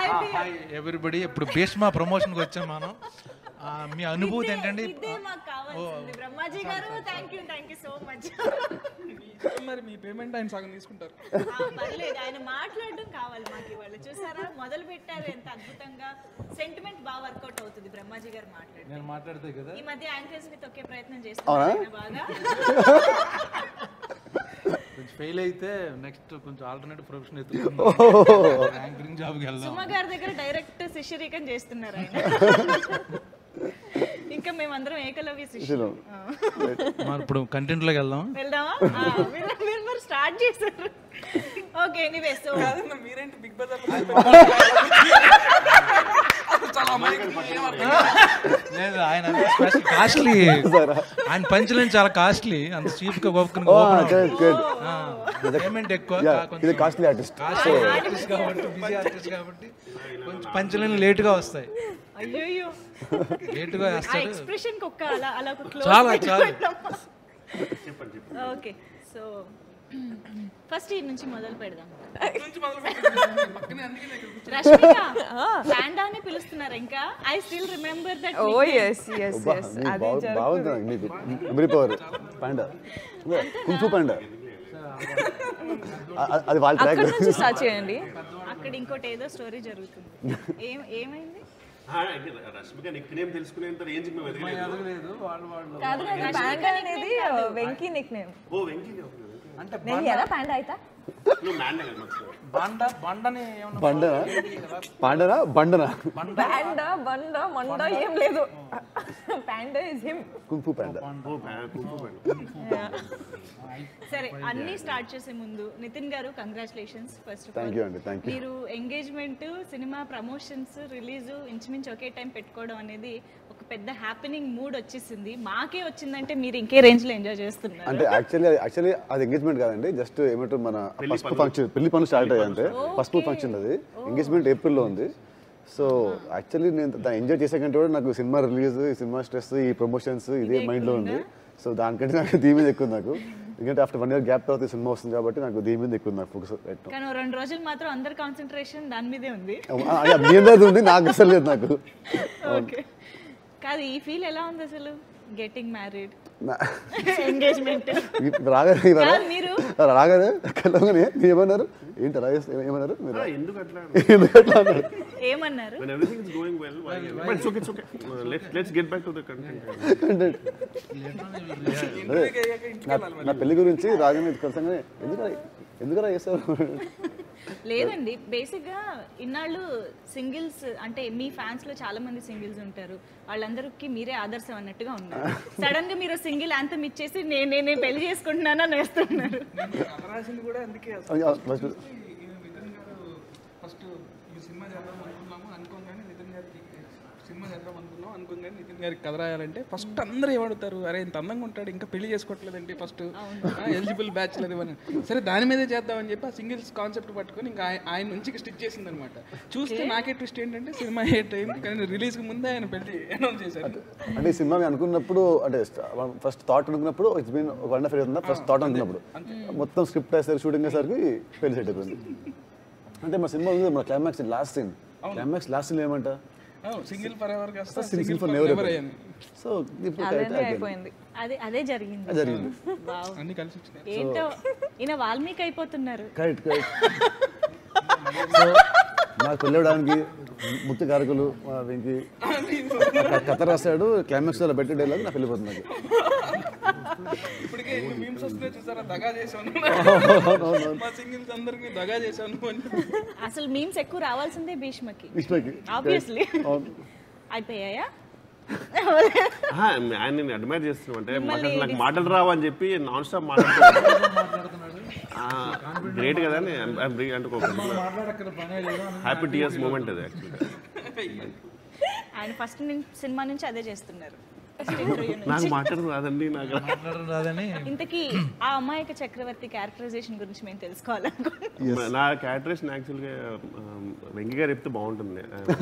Hi everybody. ఇప్పుడు భీష్మ ప్రమోషన్కి వచ్చాం మనం. మీ అనుభూతి ఏంటండి? బ్రహ్మాజీ గారు థ్యాంక్ యూ సో మచ్. మరి మీ పేమెంట్ ఆయన సగం తీసుకుంటారు. పర్లేదు, ఆయన మాట్లాడడం కావాలి మాకు ఇవాళ. చూసారా మొదలు పెట్టారు ఎంత అద్భుతంగా. సెంటిమెంట్ బాగా వర్కౌట్ అవుతుంది బ్రహ్మాజీ గారు మాట్లాడి. నేను మాట్లాడితే కదా ఈ మధ్య యాంకర్స్ ని తొక్కే ప్రయత్నం చేస్తున్నారు బాగా. కొంచెం ఫెయిల్ అయితే నెక్స్ట్ కొంచెం ఆల్టర్నేటివ్ ప్రొఫెషన్ ఎత్తుకుంటాం. యాంకరింగ్ జాబ్కి వెళ్దాం. సుమ గారి దగ్గర డైరెక్ట్ శిష్యరికం చేస్తున్నారు ఆయన. ఇంకా మేమందరం ఏకలవ్య శిష్యులు. ఇప్పుడు కంటెంట్ లోకి వెళ్దామా? మీరు మరి స్టార్ట్ చేశారు. ఓకే, ఎనీవే సో మీరేంటి బిగ్ బజార్ లేదు, ఆయన కాస్ట్లీ, ఆయన పంచులని చాలా కాస్ట్లీ. అంత చీప్ గా పేమెంట్ ఎక్కువ. కాస్ట్లీ ఆర్టిస్ట్ కాబట్టి బిజీ ఆర్టిస్ట్ కాబట్టి కొంచెం పంచులని లేట్ గా వస్తాయి. అయ్యో లేట్ గా వేస్తారు. ఎక్స్ప్రెషన్ కి అలా ఒక క్లోజ్ చాలా చాలా. ఓకే, సో ఫస్ట్ ఈ నుంచి మొదలు పెడదాం. రష్మిక పాండా అని పిలుస్తున్నారు ఇంకా. I still remember that. Oh yes బాగుంది మీకు memory power. Panda kung fu panda అది వాళ్ళ ట్రాక్ నుంచి స్టార్ట్ చేయండి. అక్కడ ఇంకోటి ఏదో స్టోరీ జరుగుతుంది. ఏమైంది? రష్మిక నిక్ నేమ్ తెలుసుకునేంత రేంజ్ మేము ఎదగలేదు. కాదు పాండా అనేది Venky nick name. Oh Venky అంటే నేను ఎలా పాండా అయితా? నువ్వు మ్యాన్ కదా మర్చిపో. బండని బండనా పాండనా బండనా పాండా బండ మండ ఏం లేదు. Panda is him. Kung fu panda. Kung fu panda. సరే, అన్ని స్టార్ట్ చేసే ముందు నితిన్ గారు congratulations. First of thank you అండి. Thank you. మీరు ఎంగేజ్మెంట్, సినిమా ప్రమోషన్స్, రిలీజ్ ఇంచుమించు ఒకే టైం పెట్టుకోవడం అనేది ఒక పెద్ద హ్యాపెనింగ్ మూడ్ వచ్చేసింది. మాకే వచ్చిందంటే మీరు ఇంకే రేంజ్ లో ఎంజాయ్ చేస్తున్నారు. అంటే యాక్చువల్లీ అది ఎంగేజ్మెంట్ కాదండి, జస్ట్ ఏమంటారు మన పసుపు ఫంక్షన్, పెళ్లి పనులు స్టార్ట్ అయ్యాయి అంతే. పసుపు ఫంక్షన్ అది. ఎంగేజ్మెంట్ ఏప్రిల్లో ఉంది. సో యాక్చువల్లీ నేను దాన్ని ఎంజాయ్ చేసే కంటే కూడా నాకు సినిమా రిలీజ్, సినిమా స్ట్రెస్, ఈ ప్రమోషన్స్ ఇదే మైండ్లో ఉంది. సో దానికంటే నాకు దీని మీద ఎక్కువ. నాకు ఎందుకంటే ఆఫ్టర్ 1 year గ్యాప్ తర్వాత సినిమా వస్తుంది కాబట్టి నాకు దీని మీద ఎక్కువ నాకు ఫోకస్. కానీ 2 రోజులు మాత్రం అందరి కాన్సన్ట్రేషన్ దాని మీదే ఉంది. మీ మీద ఉంది, నాకు అసలు లేదు. నాకు ఓకే, కాదు ఈ ఫీల్ ఎలా ఉంది అసలు? గెటింగ్ మ్యారీడ్, ఎంగేజ్మెంట్ రాగానే కలవగానే ఏమన్నారు? ఏంటి అలా ఏమన్నారు మీరు? ఎందుకు అట్లా అన్నారు? ఏమన్నారు? when everything is going well, but it's okay. Let's get back to the content. నా పెళ్లి గురించి రాగానే ఖచ్చితంగా ఎందుకలా చేస్తారు? లేదండి, బేసిక్గా ఇన్నాళ్ళు సింగిల్స్ అంటే మీ ఫ్యాన్స్ లో చాలా మంది సింగిల్స్ ఉంటారు, వాళ్ళందరికీ మీరే ఆదర్శం అన్నట్టుగా ఉన్నారు. సడన్ గా మీరు సింగిల్ యాంథమ్ ఇచ్చేసి నేను పెళ్లి చేసుకుంటున్నానని వేస్తున్నారు. కూడా అందుకే ఫస్ట్ ఈ సినిమా చేద్దాం అనుకున్నాము అనుకోగానే నితిన్ గారికి సినిమా చేద్దాం అనుకున్నాం అనుకోగానే నితిన్ గారికి కథ రాయాలంటే ఫస్ట్ అందరూ ఏమడుగుతారు, అరే ఇంత అందంగా ఉంటాడు ఇంకా పెళ్లి చేసుకోవట్లేదండి, ఫస్ట్ ఎలిజిబుల్ బ్యాచ్ లేదు అని. సరే దాని మీదే చేద్దామని చెప్పి ఆ సింగిల్స్ కాన్సెప్ట్ పట్టుకొని ఇంకా ఆయన నుంచి స్టిచ్ చేసింది అనమాట. చూస్తే నాకే ట్విస్ట్ ఏంటంటే సినిమా హిట్ అయింది కానీ రిలీజ్కి ముందే ఆయన పెళ్లి అనౌన్స్ చేశారు. అంటే ఈ సినిమా అనుకున్నప్పుడు అంటే ఫస్ట్ థాట్ అనుకున్నప్పుడు it's been 1.5 years first thought అనుకున్నప్పుడు మొత్తం స్క్రిప్ట్ వేసారు, షూటింగ్ వేసరికి పెళ్లి సెట్ అయిపోయింది. అంటే మా సినిమా ఉంది, మన క్లైమాక్స్ లాస్ట్ సీన్ ఏమంట సింగిల్ ఫర్ ఎవర్ కాస్త సింగిల్ ఫర్ నెవర్ అయ్యింది. సో ఇప్పుడు అయిపోయింది. అదే జరిగింది. అన్ని కలిసి వచ్చినాయి. ఏంటో ఈయన వాల్మీకి అయిపోతున్నారు. కరెక్ట్. సో నాకు వెళ్ళడానికి ముఖ్య కారకులు వెంకీ కథ రాశాడు, క్లైమాక్స్ లో పెట్టే డైలాగ్ నాకు వెళ్ళిపోతుంది. ఇప్పటికే మీమ్స్ వస్తున్నాయి చూసారా, దగా చేశాను మా సింగిల్స్ అందరికి దగా చేశాను అని. అసలు మీమ్స్ ఎక్కువ రావాల్సిందే భీష్మకి ఆబ్వియస్లీ. అయిపోయాయా? ఆయన నేను అడ్మైర్ చేస్తున్నాం అంటే నాకు మాటలు రావు అని చెప్పి నాన్ స్టాప్ మాట్లాడుతున్నాడు. గ్రేట్ కదా అని హ్యాపీ టీయర్స్ మూమెంట్ అది యాక్చువల్లీ. ఆయన ఫస్ట్ సినిమా నుంచి అదే చేస్తున్నారు. నాకు మాట్లాడడం రాదండి, నాకు మాట్లాడడం రాదని. ఇంతకీ ఆ అమాయక చక్రవర్తి క్యారెక్టరైజేషన్ గురించి మేము తెలుసుకోవాలనుకుంటున్నాం. నా క్యారెక్టరేషన్ యాక్చువల్గా వెంకీ గారు చెప్తే బాగుంటుంది.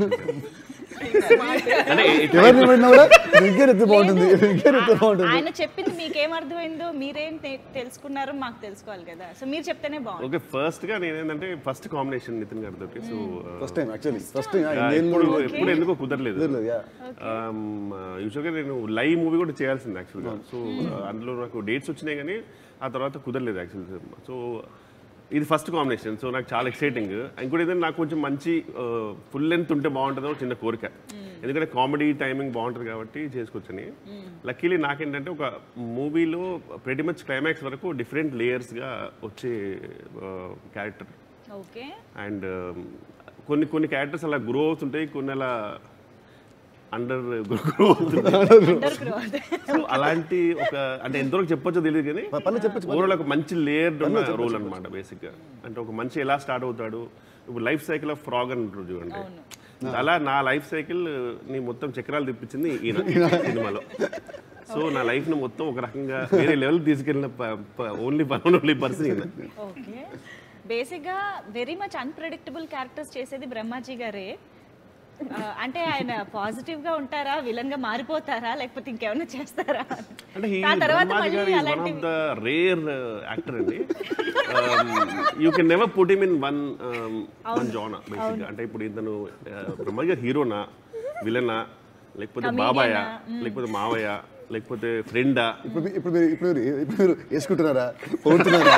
అంటే ఎవరిని పడినా కూడా వెంకీ చెప్తే బాగుంటుంది, వెంకీ చెప్తే బాగుంటుంది. ఆయన చెప్పింది మీకేం అర్థమైందో మీరేం తెలుసుకున్నారో మాకు తెలుసుకోవాలి కదా, సో మీరు చెప్తేనే బాగుంటుంది. ఓకే, ఫస్ట్ గా నేనేంటంటే ఫస్ట్ కాంబినేషన్ నితిన్ గారితో. So first time actually first time ఎప్పుడు ఎందుకో కుదరలేదు. యూజువల్గా నేను లైవ్ మూవీ కూడా చేయాల్సింది యాక్చువల్గా. సో అందులో నాకు డేట్స్ వచ్చినాయి కానీ ఆ తర్వాత కుదరలేదు యాక్చువల్గా. సో ఇది ఫస్ట్ కాంబినేషన్, సో నాకు చాలా ఎక్సైటింగ్. ఇంకోటి ఏదైనా నాకు కొంచెం మంచి ఫుల్ లెంత్ ఉంటే బాగుంటుందో చిన్న కోరిక, ఎందుకంటే కామెడీ టైమింగ్ బాగుంటుంది కాబట్టి చేసుకోవచ్చని. లక్కీలీ నాకేంటంటే ఒక మూవీలో ప్రెటీ మచ్ క్లైమాక్స్ వరకు డిఫరెంట్ లేయర్స్గా వచ్చే క్యారెక్టర్. ఓకే. అండ్ కొన్ని క్యారెక్టర్స్ అలా గ్రో అవుతుంటాయి, కొన్ని అలా అండర్ గ్రో అవుతుంది. సో అలాంటి ఒక అంటే ఎంతవరకు చెప్పొచ్చో తెలియదు కానీ ఓవరాల్ ఒక మంచి లేయర్డ్ ఉన్న రోల్ అనమాట బేసిక్గా. అంటే ఒక మంచి ఎలా స్టార్ట్ అవుతాడు, ఇప్పుడు లైఫ్ సైకిల్ ఆఫ్ ఫ్రాగ్ అని ఉంటుంది చూడండి, అలా నా లైఫ్ సైకిల్ ని మొత్తం చక్రాలు తిప్పించింది ఈయన సినిమాలో. సో నా లైఫ్ ని మొత్తం ఒక రకంగా వేరే లెవెల్ తీసుకెళ్ళిన ఓన్లీ పర్సన్ ఈయన. ఓకే. బేసిక్గా వెరీ మచ్ అన్ప్రెడిక్టబుల్ క్యారెక్టర్స్ చేసేది బ్రహ్మాజీ గారే. అంటే ఆయన పాజిటివ్ గా ఉంటారా, విలన్ గా మారిపోతారా, లేకపోతే ఇంకేమైనా చేస్తారా? అంటే one of the rare actor అండి. You can never put him in one genre బేసిక్గా. అంటే ఇప్పుడు ఇతను బ్రహ్మాజీ గారు హీరోనా, విలనా, లేకపోతే బాబాయా, లేకపోతే మావయ్య, లేకపోతే ఫ్రెండా? ఇప్పుడు మీరు వేసుకుంటున్నారా, పోతున్నారా?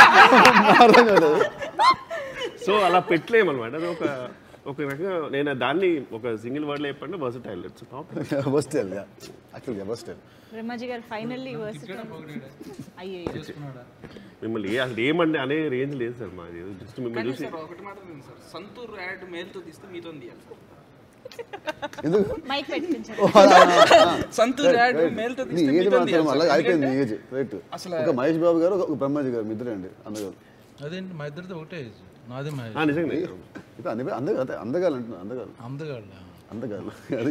సో అలా పెట్టలేమన్నమాట. అది ఒక రకంగా నేను దాన్ని ఒక సింగిల్ వర్డ్లో చెప్పండి, వర్సటైల్. It's top versatile. యాక్చువల్గా వర్సటైల్. బ్రహ్మాజీ గారు ఫైనల్లీ వర్సటైల్. అయ్యో మిమ్మల్ని అసలు ఏమండి అనే రేంజ్ లేదు సార్ మాది. జస్ట్ మిమ్మల్ని చూసి ఒకటి మాట సార్, సంతూర్ యాడ్ మేల్తో తీస్తే మీతో తీయాలి. మైక్ పెట్టించారు. సంతూర్ యాడ్ మేల్తో తీస్తే మీతో తీయాలి. అలాగే అయిపోయింది ఏజ్ రైట్. అసలు ఒక మహేష్ బాబు గారు, ఒక బ్రహ్మాజీ గారు, మీ ఇద్దరే అండి అందగారు. అదేంటి మా ఇద్దరితో ఒకటే ఏజ్. నాది నిజంగా అందగాలు అంటున్నా, అందగాలు అందగాలు అది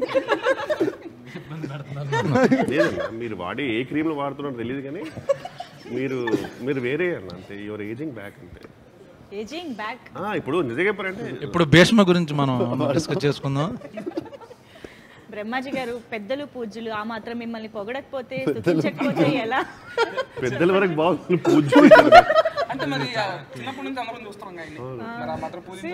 లేదన్నా, మీరు వాడే ఏ క్రీమ్లు వాడుతున్నారో తెలియదు కానీ మీరు వేరే అన్న అంతే. యువర్ ఏజింగ్ బ్యాక్ అంతే. Ageing back. ఇప్పుడు నిజంగా చెప్పారంటే ఇప్పుడు భీష్మ గురించి మనం డిస్కస్ చేసుకుందాం. బ్రహ్మాజీ గారు పెద్దలు పూజ్యులు, ఆ మాత్రం మిమ్మల్ని పొగడకపోతే స్తుతించకపోతే ఎలా? పెద్దల వరకు బాగుంది పూజ అంటే మరి చిన్నప్పటి నుంచి అందరం చూస్తాం మరి ఆ మాత్రం పూజ.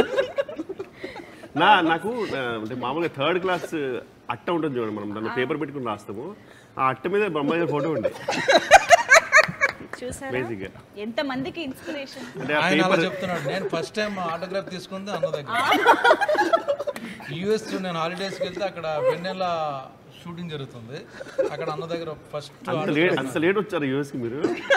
నాకు అంటే మామూలుగా 3rd క్లాస్ అట్ట ఉంటుంది చూడండి, మనం దాన్ని పేపర్ పెట్టుకుని రాస్తాము. ఆ అట్ట మీద బ్రహ్మాజీ ఫోటో ఉంది. చూసారా ఎంత మందికి ఇన్స్పిరేషన్. చెప్తున్నాడు. నేను ఫస్ట్ టైం ఆటోగ్రాఫ్ తీసుకుంది అన్న దగ్గర. యూఎస్ నేను హాలిడేస్కి వెళ్తే అక్కడ వెన్నెల షూటింగ్ జరుగుతుంది, అక్కడ అన్న దగ్గర ఫస్ట్. అంత లేట్ వచ్చారు యూఎస్కి మీరు?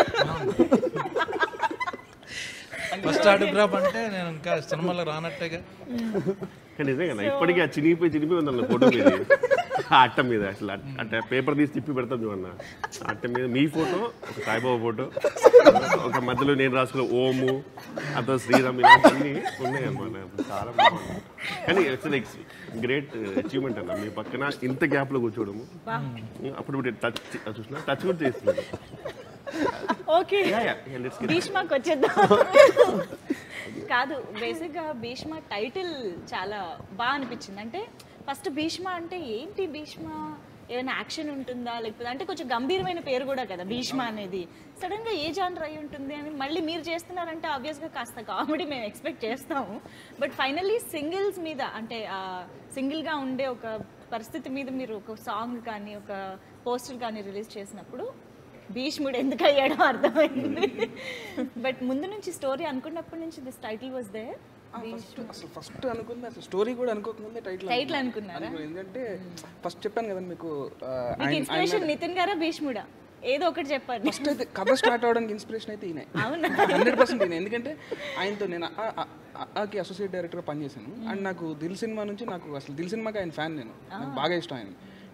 ఫస్ట్ ఆటోగ్రాఫ్ అంటే నేను ఇంకా సినిమాలో రానట్టేగా. కానీ నిజంగా ఇప్పటికీ ఆ చినిగిపోయి ఉంది అన్న ఫోటో మీద, ఆ అట్ట మీద. అసలు అంటే పేపర్ తీసి తిప్పి పెడతాం చూడన్న, అట్ట మీద మీ ఫోటో, ఒక సాయిబాబా ఫోటో, ఒక మధ్యలో నేను రాసుకున్న ఓము, అతను శ్రీరామ్, ఇలాంటివన్నీ ఉన్నాయి అన్నమాట. చాలా బాగుంది. కానీ ఇట్స్ గ్రేట్ అచీవ్మెంట్ అన్న మీ పక్కన ఇంత గ్యాప్లో కూర్చోవడము. అప్పుడు టచ్ చూసిన టచ్ కూడా చేస్తున్నాడు. ఓకే, భీష్మకి వచ్చేద్దాం. కాదు, బేసిక్గా భీష్మ టైటిల్ చాలా బాగా అనిపించింది. అంటే ఫస్ట్ భీష్మ అంటే ఏంటి, భీష్మ ఏమైనా యాక్షన్ ఉంటుందా, లేకపోతే అంటే కొంచెం గంభీరమైన పేరు కూడా కదా భీష్మ అనేది. సడన్గా ఏ జానర్ అయి ఉంటుంది అని మళ్ళీ మీరు చేస్తున్నారంటే ఆబ్వియస్గా కాస్త కామెడీ మేము ఎక్స్పెక్ట్ చేస్తాము. బట్ ఫైనల్లీ సింగిల్స్ మీద, అంటే సింగిల్గా ఉండే ఒక పరిస్థితి మీద మీరు ఒక సాంగ్ కానీ ఒక పోస్టర్ కానీ రిలీజ్ చేసినప్పుడు భీష్ముడు ఎందుకు అయ్యాడో అర్థమైంది. బట్ ముందు నుంచి స్టోరీ అనుకున్నప్పటి నుంచి దిస్ టైటిల్ వాజ్ దేర్. అసలు ఫస్ట్ అనుకుంది, అసలు స్టోరీ కూడా అనుకోకముందే టైటిల్ అనుకున్నారా? ఎందుకంటే ఫస్ట్ చెప్పాను కదా మీకు, ఇన్స్పిరేషన్ నితిన్ గారా భీష్ముడా ఏదో ఒకటి చెప్పండి. ఫస్ట్ అయితే కథ స్టార్ట్ అవడానికి ఇన్స్పిరేషన్ అయితే ఈయన 100% ఈయన. ఎందుకంటే ఆయనతో నేను ఆకి అసోసియేట్ డైరెక్టర్గా పనిచేశాను. అండ్ నాకు దిల్ సినిమా నుంచి, నాకు అసలు దిల్ సినిమాకి ఆయన ఫ్యాన్, నేను నాకు బాగా ఇష్టం ఆయన.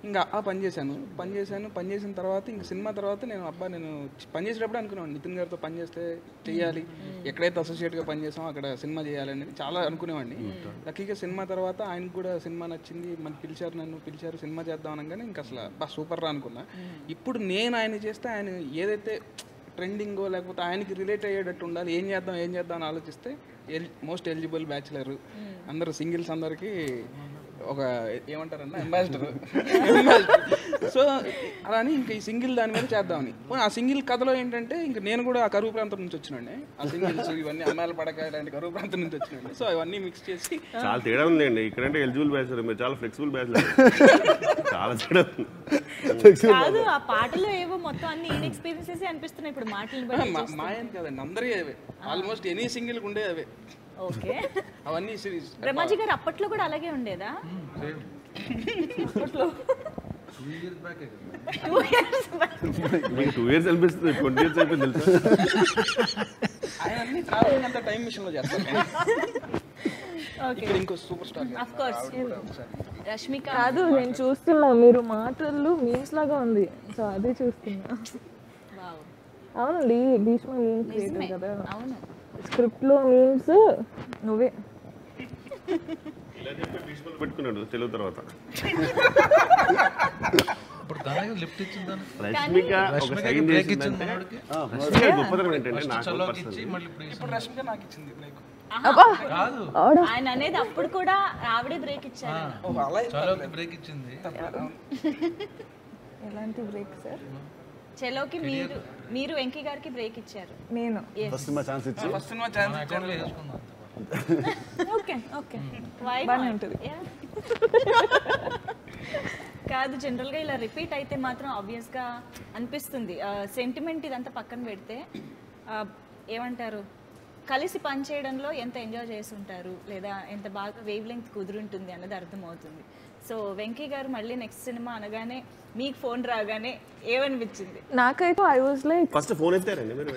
ఇంకా పని చేసిన తర్వాత ఇంక సినిమా తర్వాత నేను పని చేసేటప్పుడు అనుకునేవాడిని నితిన్ గారితో పని చేస్తే చెయ్యాలి, ఎక్కడైతే అసోసియేట్గా పనిచేసామో అక్కడ సినిమా చేయాలని చాలా అనుకునేవాడిని. లక్కీగా సినిమా తర్వాత ఆయనకు కూడా సినిమా నచ్చింది, నన్ను పిలిచారు సినిమా చేద్దాం అనగానే ఇంకా అసలు సూపర్ రా అనుకున్నా. ఇప్పుడు నేను ఆయన చేస్తే ఆయన ఏదైతే ట్రెండింగో లేకపోతే ఆయనకి రిలేట్ అయ్యేటట్టు ఉండాలి, ఏం చేద్దాం అని ఆలోచిస్తే మోస్ట్ ఎలిజిబుల్ బ్యాచులర్ అందరూ సింగిల్స్ అందరికీ ఒక ఏమంటారన్నా అంబాసిడర్. సో అలాని ఇంకా ఈ సింగిల్ దాని మీద చేద్దామని. ఆ సింగిల్ కథలో ఏంటంటే ఇంకా నేను కూడా ఆ కరువు ప్రాంతం నుంచి వచ్చినండి. ఆ సింగిల్స్ ఇవన్నీ అమ్మాయిల పడక ఇలాంటి కరువు ప్రాంతం నుంచి వచ్చినండి. సో అవన్నీ మిక్స్ చేసి చాలా తేడా ఉందండి. ఇక్కడంటే ఎలిజిబుల్ బ్యాచులర్, మీరు చాలా ఫ్లెక్సిబుల్ బ్యాచులర్. చాలా తేడా ఉంది. కాదు ఆ పాటలో ఏవో మొత్తం అన్ని ఇన్ఎక్స్పీరియన్సెస్ అనిపిస్తున్నాయి ఇప్పుడు మాటలు బట్టి. మాయని కదండి, అందరి అవే, ఆల్మోస్ట్ ఎనీ సింగిల్ ఉండే అవే. ఓకే, అవన్నీ సిరీస్. బ్రహ్మాజీ గారు అప్పట్లో కూడా అలాగే ఉండేదా? అప్పట్లో 2 years back. 2 years back. మీకు 2 years అనిపిస్తుంది, 20 years అయిపోయింది తెలుసా? ఆయన అన్ని ట్రావెలింగ్ అంతా టైం మిషన్ లో చేస్తారు. ఇక్కడ ఇంకో super star of course Rashmika. కాదు, నేను చూస్తున్నా మీరు మాటలు మీమ్స్ లాగా ఉంది, సో అదే చూస్తున్నా. వావ్, అవునండి, భీష్మ మీమ్ క్రియేటర్ కదా. అవును, స్క్రిప్ట్ లో మీమ్స్ నువ్వే. ఇలా చెప్పి భీష్మలు పెట్టుకున్నాడు తెలుగు తర్వాత. ఇప్పుడు దానికి లిఫ్ట్ ఇచ్చిందని రష్మిక ఒక సైన్ చేసిందంటే రష్మిక గొప్పతనం ఏంటంటే నాకు చల్లోకి ఇచ్చి మళ్ళీ ఇప్పుడు రష్మిక నాకు ఇచ్చింది బ్రేక్. కాదు ఆయన అనేది అప్పుడు కూడా ఆవిడే బ్రేక్ ఇచ్చారు. చల్లోకి బ్రేక్ ఇచ్చింది. ఎలాంటి బ్రేక్ సార్? చెలోకి మీరు వెంకీ గారికి బ్రేక్ ఇచ్చారు. నేను ఫస్ట్ సినిమా ఛాన్స్ ఇచ్చి ఫస్ట్ సినిమా ఛాన్స్ అకౌంట్లో వేసుకుందాం. ఓకే ఓకే Why బాగానే not? ఉంటుంది. Yeah. కాదు, జనరల్గా ఇలా రిపీట్ అయితే మాత్రం ఆబ్వియస్గా అనిపిస్తుంది. సెంటిమెంట్ ఇదంతా పక్కన పెడితే ఏమంటారు, కలిసి పని చేయడంలో ఎంత ఎంజాయ్ చేసి ఉంటారు లేదా ఎంత బాగా వేవ్ లెంగ్త్ కుదురుంటుంది అన్నది అర్థమవుతుంది. సో వెంకీ గారు మళ్ళీ నెక్స్ట్ సినిమా అనగానే మీకు ఫోన్ రాగానే ఏమనిపించింది? నాకైతే I was like, first phone ఎత్తారండి మీరు?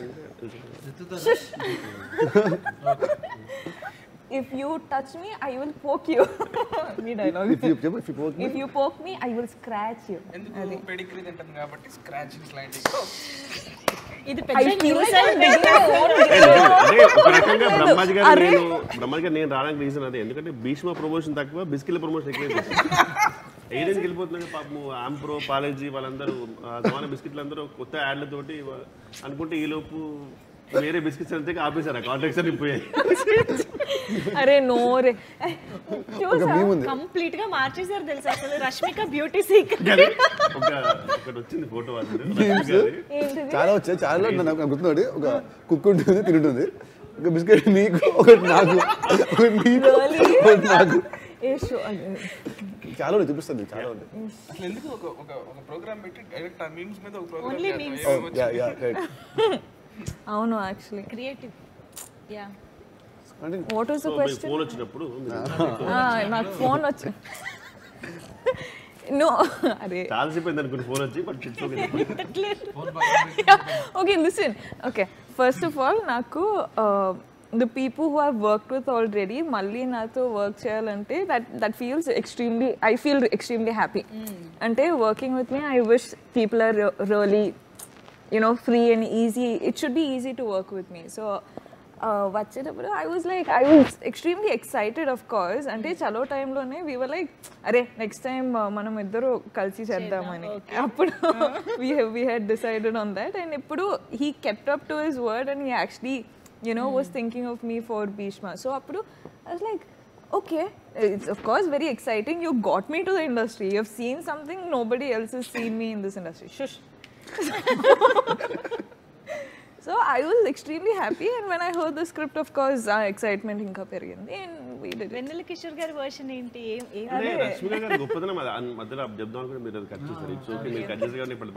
if you touch me I will poke you. మీ dialogue. if you poke me I will scratch you. ఎందుకు పెడిగ్రీ తింటాను కాబట్టి స్క్రాచింగ్ స్లైడింగ్. ఇది పెద్ద న్యూస్ అంటే ఒక రకంగా బ్రహ్మాజీ గారు నేను రావడానికి రీజన్ అదే. ఎందుకంటే భీష్మ ప్రమోషన్ తక్కువ, బిస్కిల్ ప్రమోషన్ ఎక్కువ. ఏడెన్కి వెళ్ళిపోతున్నాడు పాపము. ఆంప్రో పాలేజీ వాళ్ళందరూ సమాన బిస్కెట్లు అందరూ కొత్త యాడ్లతోటి అనుకుంటే ఈలోపు వేరే బిస్కెట్స్ అంతే ఆపేశారు, కాంట్రాక్ట్స్ అన్ని పోయాయి. అరే నోరే కంప్లీట్ గా మార్చేసారు తెలుసా అసలు. రష్మిక బ్యూటీ సీక్రెట్ ఒకటి వచ్చింది ఫోటో వాళ్ళు చాలా వచ్చాయి. చాలా నాకు గుర్తున్నాడు. ఒక కుక్ ఉంటుంది, తింటుంది, ఒక బిస్కెట్ నీకు, ఒకటి నాకు, ఒకటి నీకు, ఒకటి నాకు. చాలా చూపిస్తుంది, చాలా ఉంటాయి. అసలు ఎందుకు ఒక ప్రోగ్రామ్ పెట్టి డైరెక్ట్ ఆ మీమ్స్ మీద ఒక ఓన్లీ ప్రోగ్రామ్. మీమ్స్. అవును, actually creative. Yeah, what was the question? Phone వచ్చినప్పుడు నాకు ఫోన్ వచ్చి నో అరే చాలా చెప్పిపోయింది అనుకుని ఫోన్ వచ్చి, but it's okay listen. Okay, first of all నాకు the people who I've worked with already మళ్ళీ నాతో వర్క్ చేయాలంటే that feels extremely, I feel extremely happy. అంటే working with me, I wish people are really free and easy. It should be easy to work with me. So వచ్చేటప్పుడు I was extremely excited, of course. అంటే చలో టైంలోనే we were like, అరే next time మనం ఇద్దరు కలిసి చేద్దామని. అప్పుడు we had decided on that, and ఇప్పుడు he kept up to his word and he actually was thinking of me for Bhishma. So appudu I was like, okay, it's of course very exciting. You got me to the industry. You have seen something nobody else has seen me in this industry. Shush. So I was extremely happy, and when I heard the script, of course, excitement inka perigindi, and we did it. వెన్నెల కిషోర్ గారి version ఏంటి? అంటే రష్మిక గారి గొప్పతనం మధ్యలో చెప్దాం అనుకుంటే మీరు అది కట్ చేస్తారు. ఇట్స్ ఓకే, మీరు కట్ చేసి కానీ ఇప్పుడు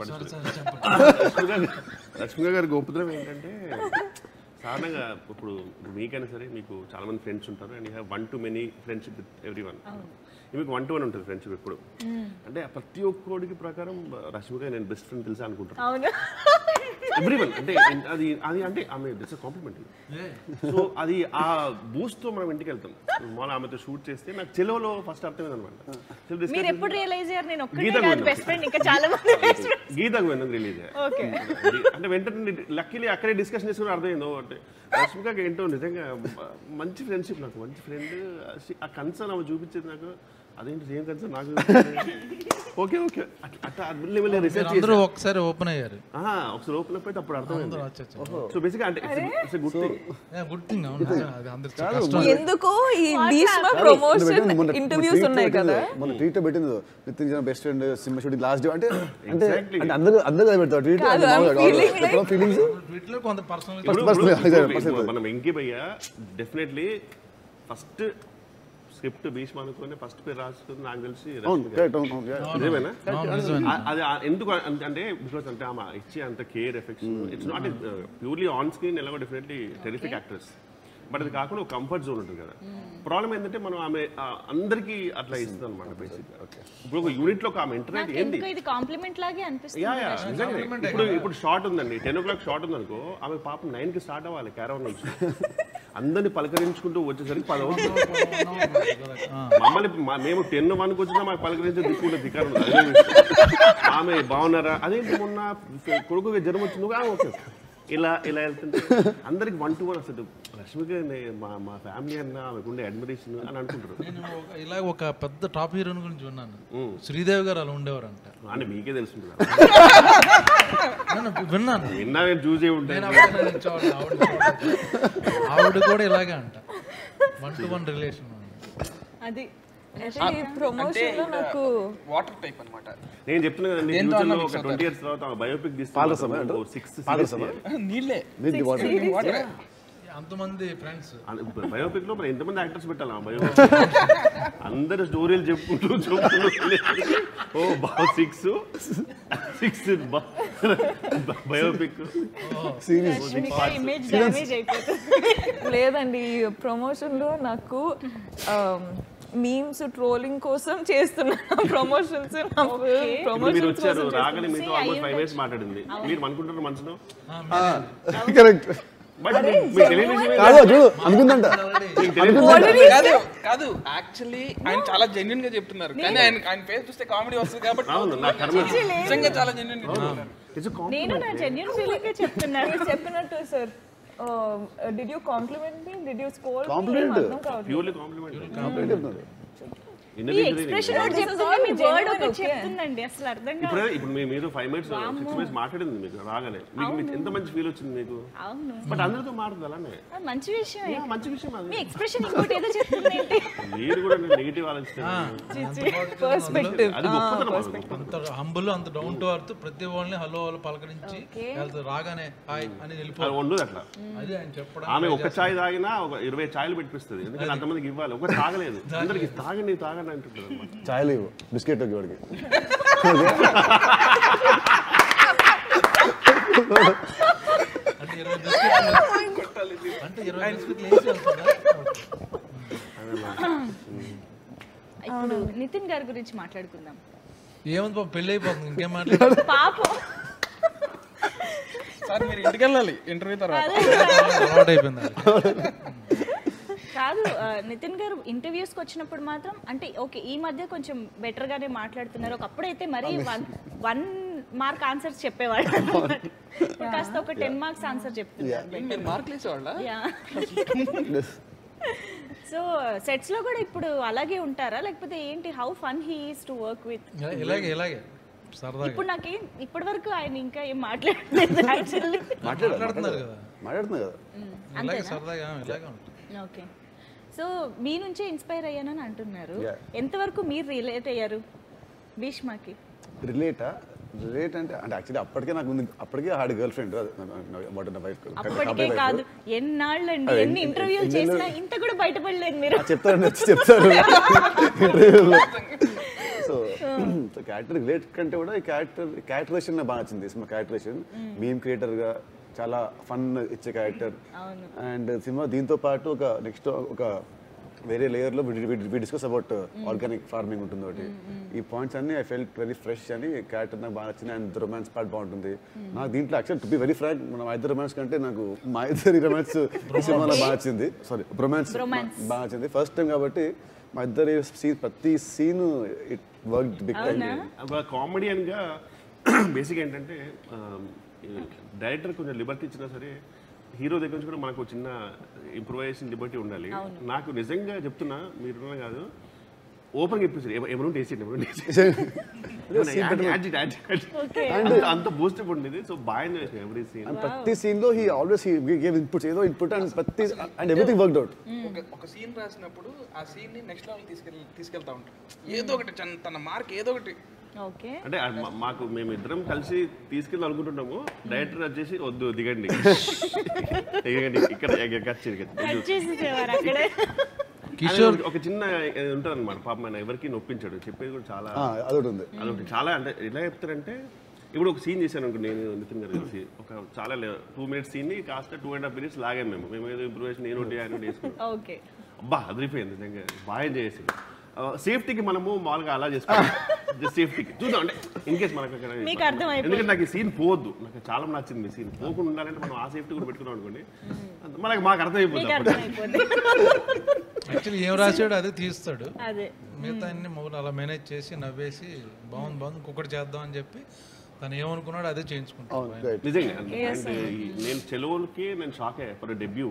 రష్మిక గారి గొప్పతనం ఏంటంటే సాధారణంగా ఇప్పుడు మీకైనా సరే మీకు చాలా మంది ఫ్రెండ్స్ ఉంటారు, and you have 1 to many friendship with everyone. మీకు 1 to 1 ఉంటుంది ఫ్రెండ్షిప్ ఎప్పుడు. అంటే ప్రతి ఒక్కడికి ప్రకారం రష్మిక నేను బెస్ట్ ఫ్రెండ్ తెలుసా అనుకుంటాను. అవును, ఎవ్రీవన్ అంటే అది అంటే ఆమె దిట్స్ కాంప్లిమెంట్. సో అది ఆ బూస్ట్ తో మనం ఇంటికి వెళ్తాం. మన ఆమెతో షూట్ చేస్తే నాకు చెలోలో ఫస్ట్ అర్థమైంది అనమాట. మీరు ఎప్పుడు రియలైజ్ అయ్యారు నేను ఒక్కటే బెస్ట్ ఫ్రెండ్ ఇంకా చాలా మంది బెస్ట్ ఫ్రెండ్స్? గీతకు వెనక రిలీజ్ ఓకే. అంటే వెంటనే లక్కీలీ అక్కడే డిస్కషన్ చేసుకుని అర్థమైందో అంటే రష్మికకి ఏంటో నిజంగా మంచి ఫ్రెండ్షిప్, నాకు మంచి ఫ్రెండ్. ఆ కన్సర్న్ ఆమె చూపించేది నాకు, అదేంటి సేమ్ కన్సర్న్ నాకు. ఓకే ఓకే అట్లా రీసెర్చ్ అందరూ ఒకసారి ఓపెన్ అయ్యారు. ఒకసారి ఓపెన్ అప్ అయితే అప్పుడు అర్థమైంది. సో బేసిక్గా అంటే it's good thing. Good thing. అది అందరూ ఎందుకో ఈ భీష్మ ప్రమోషన్ ఇంటర్వ్యూస్ ఉన్నాయి కదా, మన ట్వీట్ పెట్టింది నితిన్ జన best friend cinema shooting last day అంటే అందరూ పెడతారు ట్వీట్. ఫీలింగ్స్ ట్వీట్ లో కొంత పర్సనల్. మనం వెంకీ భయ్య డెఫినెట్లీ ఫస్ట్ స్క్రిప్ట్ భీష్మ అనుకుని ఫస్ట్ పేరు రాసుకుని నాకు తెలిసి నిజమేనా? అది ఎందుకు అంటే బికాస్ అంటే ఆమె ఇచ్చే అంత care affection, it's not purely on screen ఎలాగో డెఫినెట్లీ టెరిఫిక్ యాక్ట్రెస్, బట్ అది కాకుండా ఒక కంఫర్ట్ జోన్ ఉంటుంది కదా. ప్రాబ్లం ఏంటంటే మనం ఆమె అందరికీ అట్లా ఇస్తుంది అనమాట బేసిక్గా. ఇప్పుడు ఒక యూనిట్ లో ఆమె ఇంటర్నెట్ ఏంది ఇది కాంప్లిమెంట్ లాగే అనిపిస్తుంది. ఇప్పుడు షార్ట్ ఉందండి, 10 o'clock షార్ట్ ఉంది అనుకో, ఆమె పాపం 9కి స్టార్ట్ అవ్వాలి క్యారవన్ నుంచి. అందరినీ పలకరించుకుంటూ వచ్చేసరికి 10 అవుతుంది. మమ్మల్ని మేము 10:01కి వచ్చినా మాకు పలకరించే దిక్కుంటే దిక్కారు. ఆమె బాగున్నారా, అదేంటి మొన్న కొడుకు జ్వరం వచ్చింది, ఓకే ఇలా వెళ్తుంటే అందరికి 1-1 అసలు రష్మిక మా ఫ్యామిలీ అన్న ఆమెకుండే అడ్మిరేషన్ అని అనుకుంటారు. నేను ఇలా ఒక పెద్ద టాప్ హీరోయిన్ గురించి విన్నాను, శ్రీదేవి గారు అలా ఉండేవారంట. అంటే మీకే తెలుస్తుంది విన్నాను, నేను చూసే ఉంటాను. ఆవిడ కూడా ఇలాగే అంట, 1-to-1 రిలేషన్. అది ప్రమోషన్ లో నాకు వాటర్ టైప్ అన్నమాట. నేను చెప్తున్నా కదండి, ఫ్యూచర్ లో ఒక 20 years తర్వాత బయోపిక్ తీస్తాను. 6 నీళ్ళే అంతమంది ఫ్రెండ్స్ బయోపిక్ లో మరి ఎంతమంది యాక్టర్స్ పెట్టాలి ఆ బయోపిక్? అందరు స్టోరీలు చెప్పుకుంటూ ఓ 6 బయోపిక్ లేదండి. ప్రమోషన్ లో నాకు మీమ్స్ ట్రోలింగ్ కోసం చేస్తున్నా ప్రమోషన్స్. మీరు వచ్చారు రాగానే మీతో ఆల్మోస్ట్ 5 minutes మాట్లాడింది. మీరు అనుకుంటున్నారు మనసులో కరెక్ట్ అనుకుందంట. కాదు యాక్చువల్లీ ఆయన చాలా జెన్యున్ గా చెప్తున్నారు, కానీ ఆయన ఫేస్ చూస్తే కామెడీ వస్తుంది కాబట్టి నిజంగా చాలా జెన్యున్ గా చెప్తున్నారు. నేను నా జెన్యున్ ఫీలింగ్ గా చెప్తున్నాను. చెప్పినట్టు sir, did you compliment me? Did you scold me? Compliment. Purely compliment. చెప్తున్నారు మీ ఎక్స్ప్రెషన్ చెప్తుంది, మీ వర్డ్ ఒకటి చెప్తుందండి, అసలు అర్థం కాదు. ఇప్పుడు మీరు 5 minutes 6 minutes మాట్లాడింది మీకు రాగానే, మీకు ఎంత మంచి ఫీల్ వచ్చింది మీకు? అవును, బట్ అందరితో మాట్లాడదు అలానే, మంచి విషయం. మంచి విషయం అది. మీ ఎక్స్ప్రెషన్ ఇంకోటి ఏదో చెప్తుంది ఏంటి? మీరు కూడా నెగిటివ్ ఆలోచిస్తారు, పర్స్పెక్టివ్. అది గొప్పతనం. అంత హంబుల్, అంత డౌన్ టు అర్త్, ప్రతి వాళ్ళని హలో పలకరించి రాగానే హాయ్ అని వెళ్ళిపోవాలి. ఉండదు అట్లా. అది ఆయన చెప్పడం. ఆమె ఒక చాయ్ తాగినా ఒక 20 చాయ్లు పెట్టిస్తుంది, ఎందుకంటే అంతమందికి ఇవ్వాలి. ఒక తాగలేదు, అందరికి తాగండి తాగండి అంటుంటారు అనమాట. చాయ్ లేవు, బిస్కెట్ వాడికి. అంటే 20 బిస్కెట్లు వేసి వెళ్తుందా? ఇప్పుడు నితిన్ గారి గురించి మాట్లాడుకుందాం. ఏముంది పాపం, పెళ్ళి అయిపోతుంది, ఇంకేం మాట్లాడు. పాపం సార్ మీరు ఇంటికి వెళ్ళాలి ఇంటర్వ్యూ తర్వాత. అలవాటు అయిపోయింది. కాదు, నితిన్ గారు ఇంటర్వ్యూస్కి వచ్చినప్పుడు మాత్రం అంటే ఓకే, ఈ మధ్య కొంచెం బెటర్ గానే మాట్లాడుతున్నారు. ఒకప్పుడైతే మరి 1 mark ఆన్సర్స్ చెప్పేవాళ్ళు, కాస్త ఒక 10 marks ఆన్సర్ చెప్తున్నారు. మార్కులు వేసేవాళ్ళ? సో సెట్స్ లో కూడా ఇప్పుడు అలాగే ఉంటారా, లేకపోతే ఏంటి? How fun he is to work with? ఇలాగే సరదాగా. ఇప్పుడు నాకు ఇప్పటి వరకు ఆయన ఇంకా ఏం మాట్లాడలేదు యాక్చువల్లీ. మాట్లాడుతున్నారు కదా, అంతే సరదాగా ఇలాగే ఉంటుంది. ఓకే, సో మీ నుంచే ఇన్స్పైర్ అయ్యానని అంటున్నారు. ఎంతవరకు మీరు రిలేట్ అయ్యారు భీష్మకి? రిలేట్ అంటే యాక్చువల్లీ అప్పటికే నాకు ఉంది, అప్పటికే హార్డ్ గర్ల్ ఫ్రెండ్. అప్పటికే కాదు, ఎన్నాళ్ళండి, ఎన్ని ఇంటర్వ్యూలు చేసినా ఇంత కూడా బయటపడలేదు మీరు. చెప్తారు ఇంటర్వ్యూలో. సో క్యారెక్టర్ రిలేట్ కంటే కూడా ఈ క్యారెక్టరేషన్ నాకు బాగా నచ్చింది. సినిమా క్యారెక్టరేషన్, మీమ్ క్రియేటర్గా చాలా ఫన్ ఇచ్చే క్యారెక్టర్. అండ్ సినిమా దీంతో పాటు ఒక నెక్స్ట్ ఒక వేరే లేయర్లో we discuss about organic farming ఉంటుంది ఒకటి. ఈ పాయింట్స్ అన్ని ఐ ఫెల్ట్ వెరీ ఫ్రెష్ అని క్యారెక్టర్ నాకు బాగా నచ్చింది. అండ్ రొమాన్స్ పార్ట్ బాగుంటుంది. నాకు దీంట్లో actual to be very frank మా ఇద్దరు రొమాన్స్ కంటే నాకు మా ఇద్దరి రొమాన్స్ సినిమాలో బాగా నచ్చింది. సారీ రొమాన్స్ బాగా నచ్చింది ఫస్ట్ టైం కాబట్టి. మా ఇద్దరి సీన్ ప్రతి scene it work big time. ఒక కామెడియన్గా బేసిక్ ఏంటంటే డైరెక్టర్ కొంచెం లిబర్టీ ఇచ్చినా సరే హీరో దగ్గర నుంచి కూడా మనకు చిన్న ఇంప్రూవైజేషన్ లిబర్టీ ఉండాలి. నాకు నిజంగా చెప్తున్నా మీరు కాదు ఓపెన్ చెప్పేసి ఎవరు అంత బూస్టప్ ఉండేది. సో బాగా ఎవ్రీ సీన్ ప్రతి సీన్ లో he always he give inputs ఏదో ఇన్పుట్ అండ్ ప్రతి అండ్ ఎవ్రీథింగ్ వర్క్డ్ అవుట్. ఒక సీన్ రాసినప్పుడు ఆ సీన్ ని నెక్స్ట్ లెవెల్ తీసుకెళ్తా ఉంటాడు. ఏదో ఒకటి తన మార్క్ ఏదో ఒకటి. అంటే మాకు మేము ఇద్దరం కలిసి తీసుకెళ్ళి అనుకుంటున్నాము. డైరెక్టర్ వచ్చేసి వద్దు దిగండి ఇక్కడ కిషోర్ ఒక చిన్న ఉంటుంది అనమాట. పాప మన ఎవరికి నొప్పించాడు చెప్పేది కూడా చాలా అదొకటి చాలా. అంటే ఎలా చెప్తారంటే ఇప్పుడు ఒక సీన్ చేశాను అనుకో నేను నితిన్ గారు కలిసి ఒక చాలా 2 minutes సీన్ ని కాస్త 2.5 minutes లాగాను మేము ఏదో ఇంప్రూవేషన్ నేను ఒకటి ఆయన వేసుకున్నాం. అబ్బా అదిరిపోయింది నిజంగా బాగా ఎంజాయ్ చేసింది. సేఫ్టీకి మనము మామూలుగా అలా చేసుకోవాలి. జస్ట్ సేఫ్టీకి చూద్దాం అంటే ఇన్ కేస్ మనకు ఎందుకంటే నాకు ఈ సీన్ పోవద్దు. నాకు చాలా నచ్చింది మీ సీన్ పోకుండా ఉండాలంటే మనం ఆ సేఫ్టీ కూడా పెట్టుకున్నాం అనుకోండి మాకు అర్థమైపోతుంది. యాక్చువల్లీ ఏం రాశాడు అదే తీస్తాడు. మిగతా అన్ని మొగలు అలా మేనేజ్ చేసి నవ్వేసి బాగుంది ఇంకొకటి చేద్దాం అని చెప్పి తను ఏమనుకున్నాడు అదే చేయించుకుంటాడు. నిజంగా నేను చెలవులకి నేను షాక్ అయ్యా ఫర్ డెబ్యూ.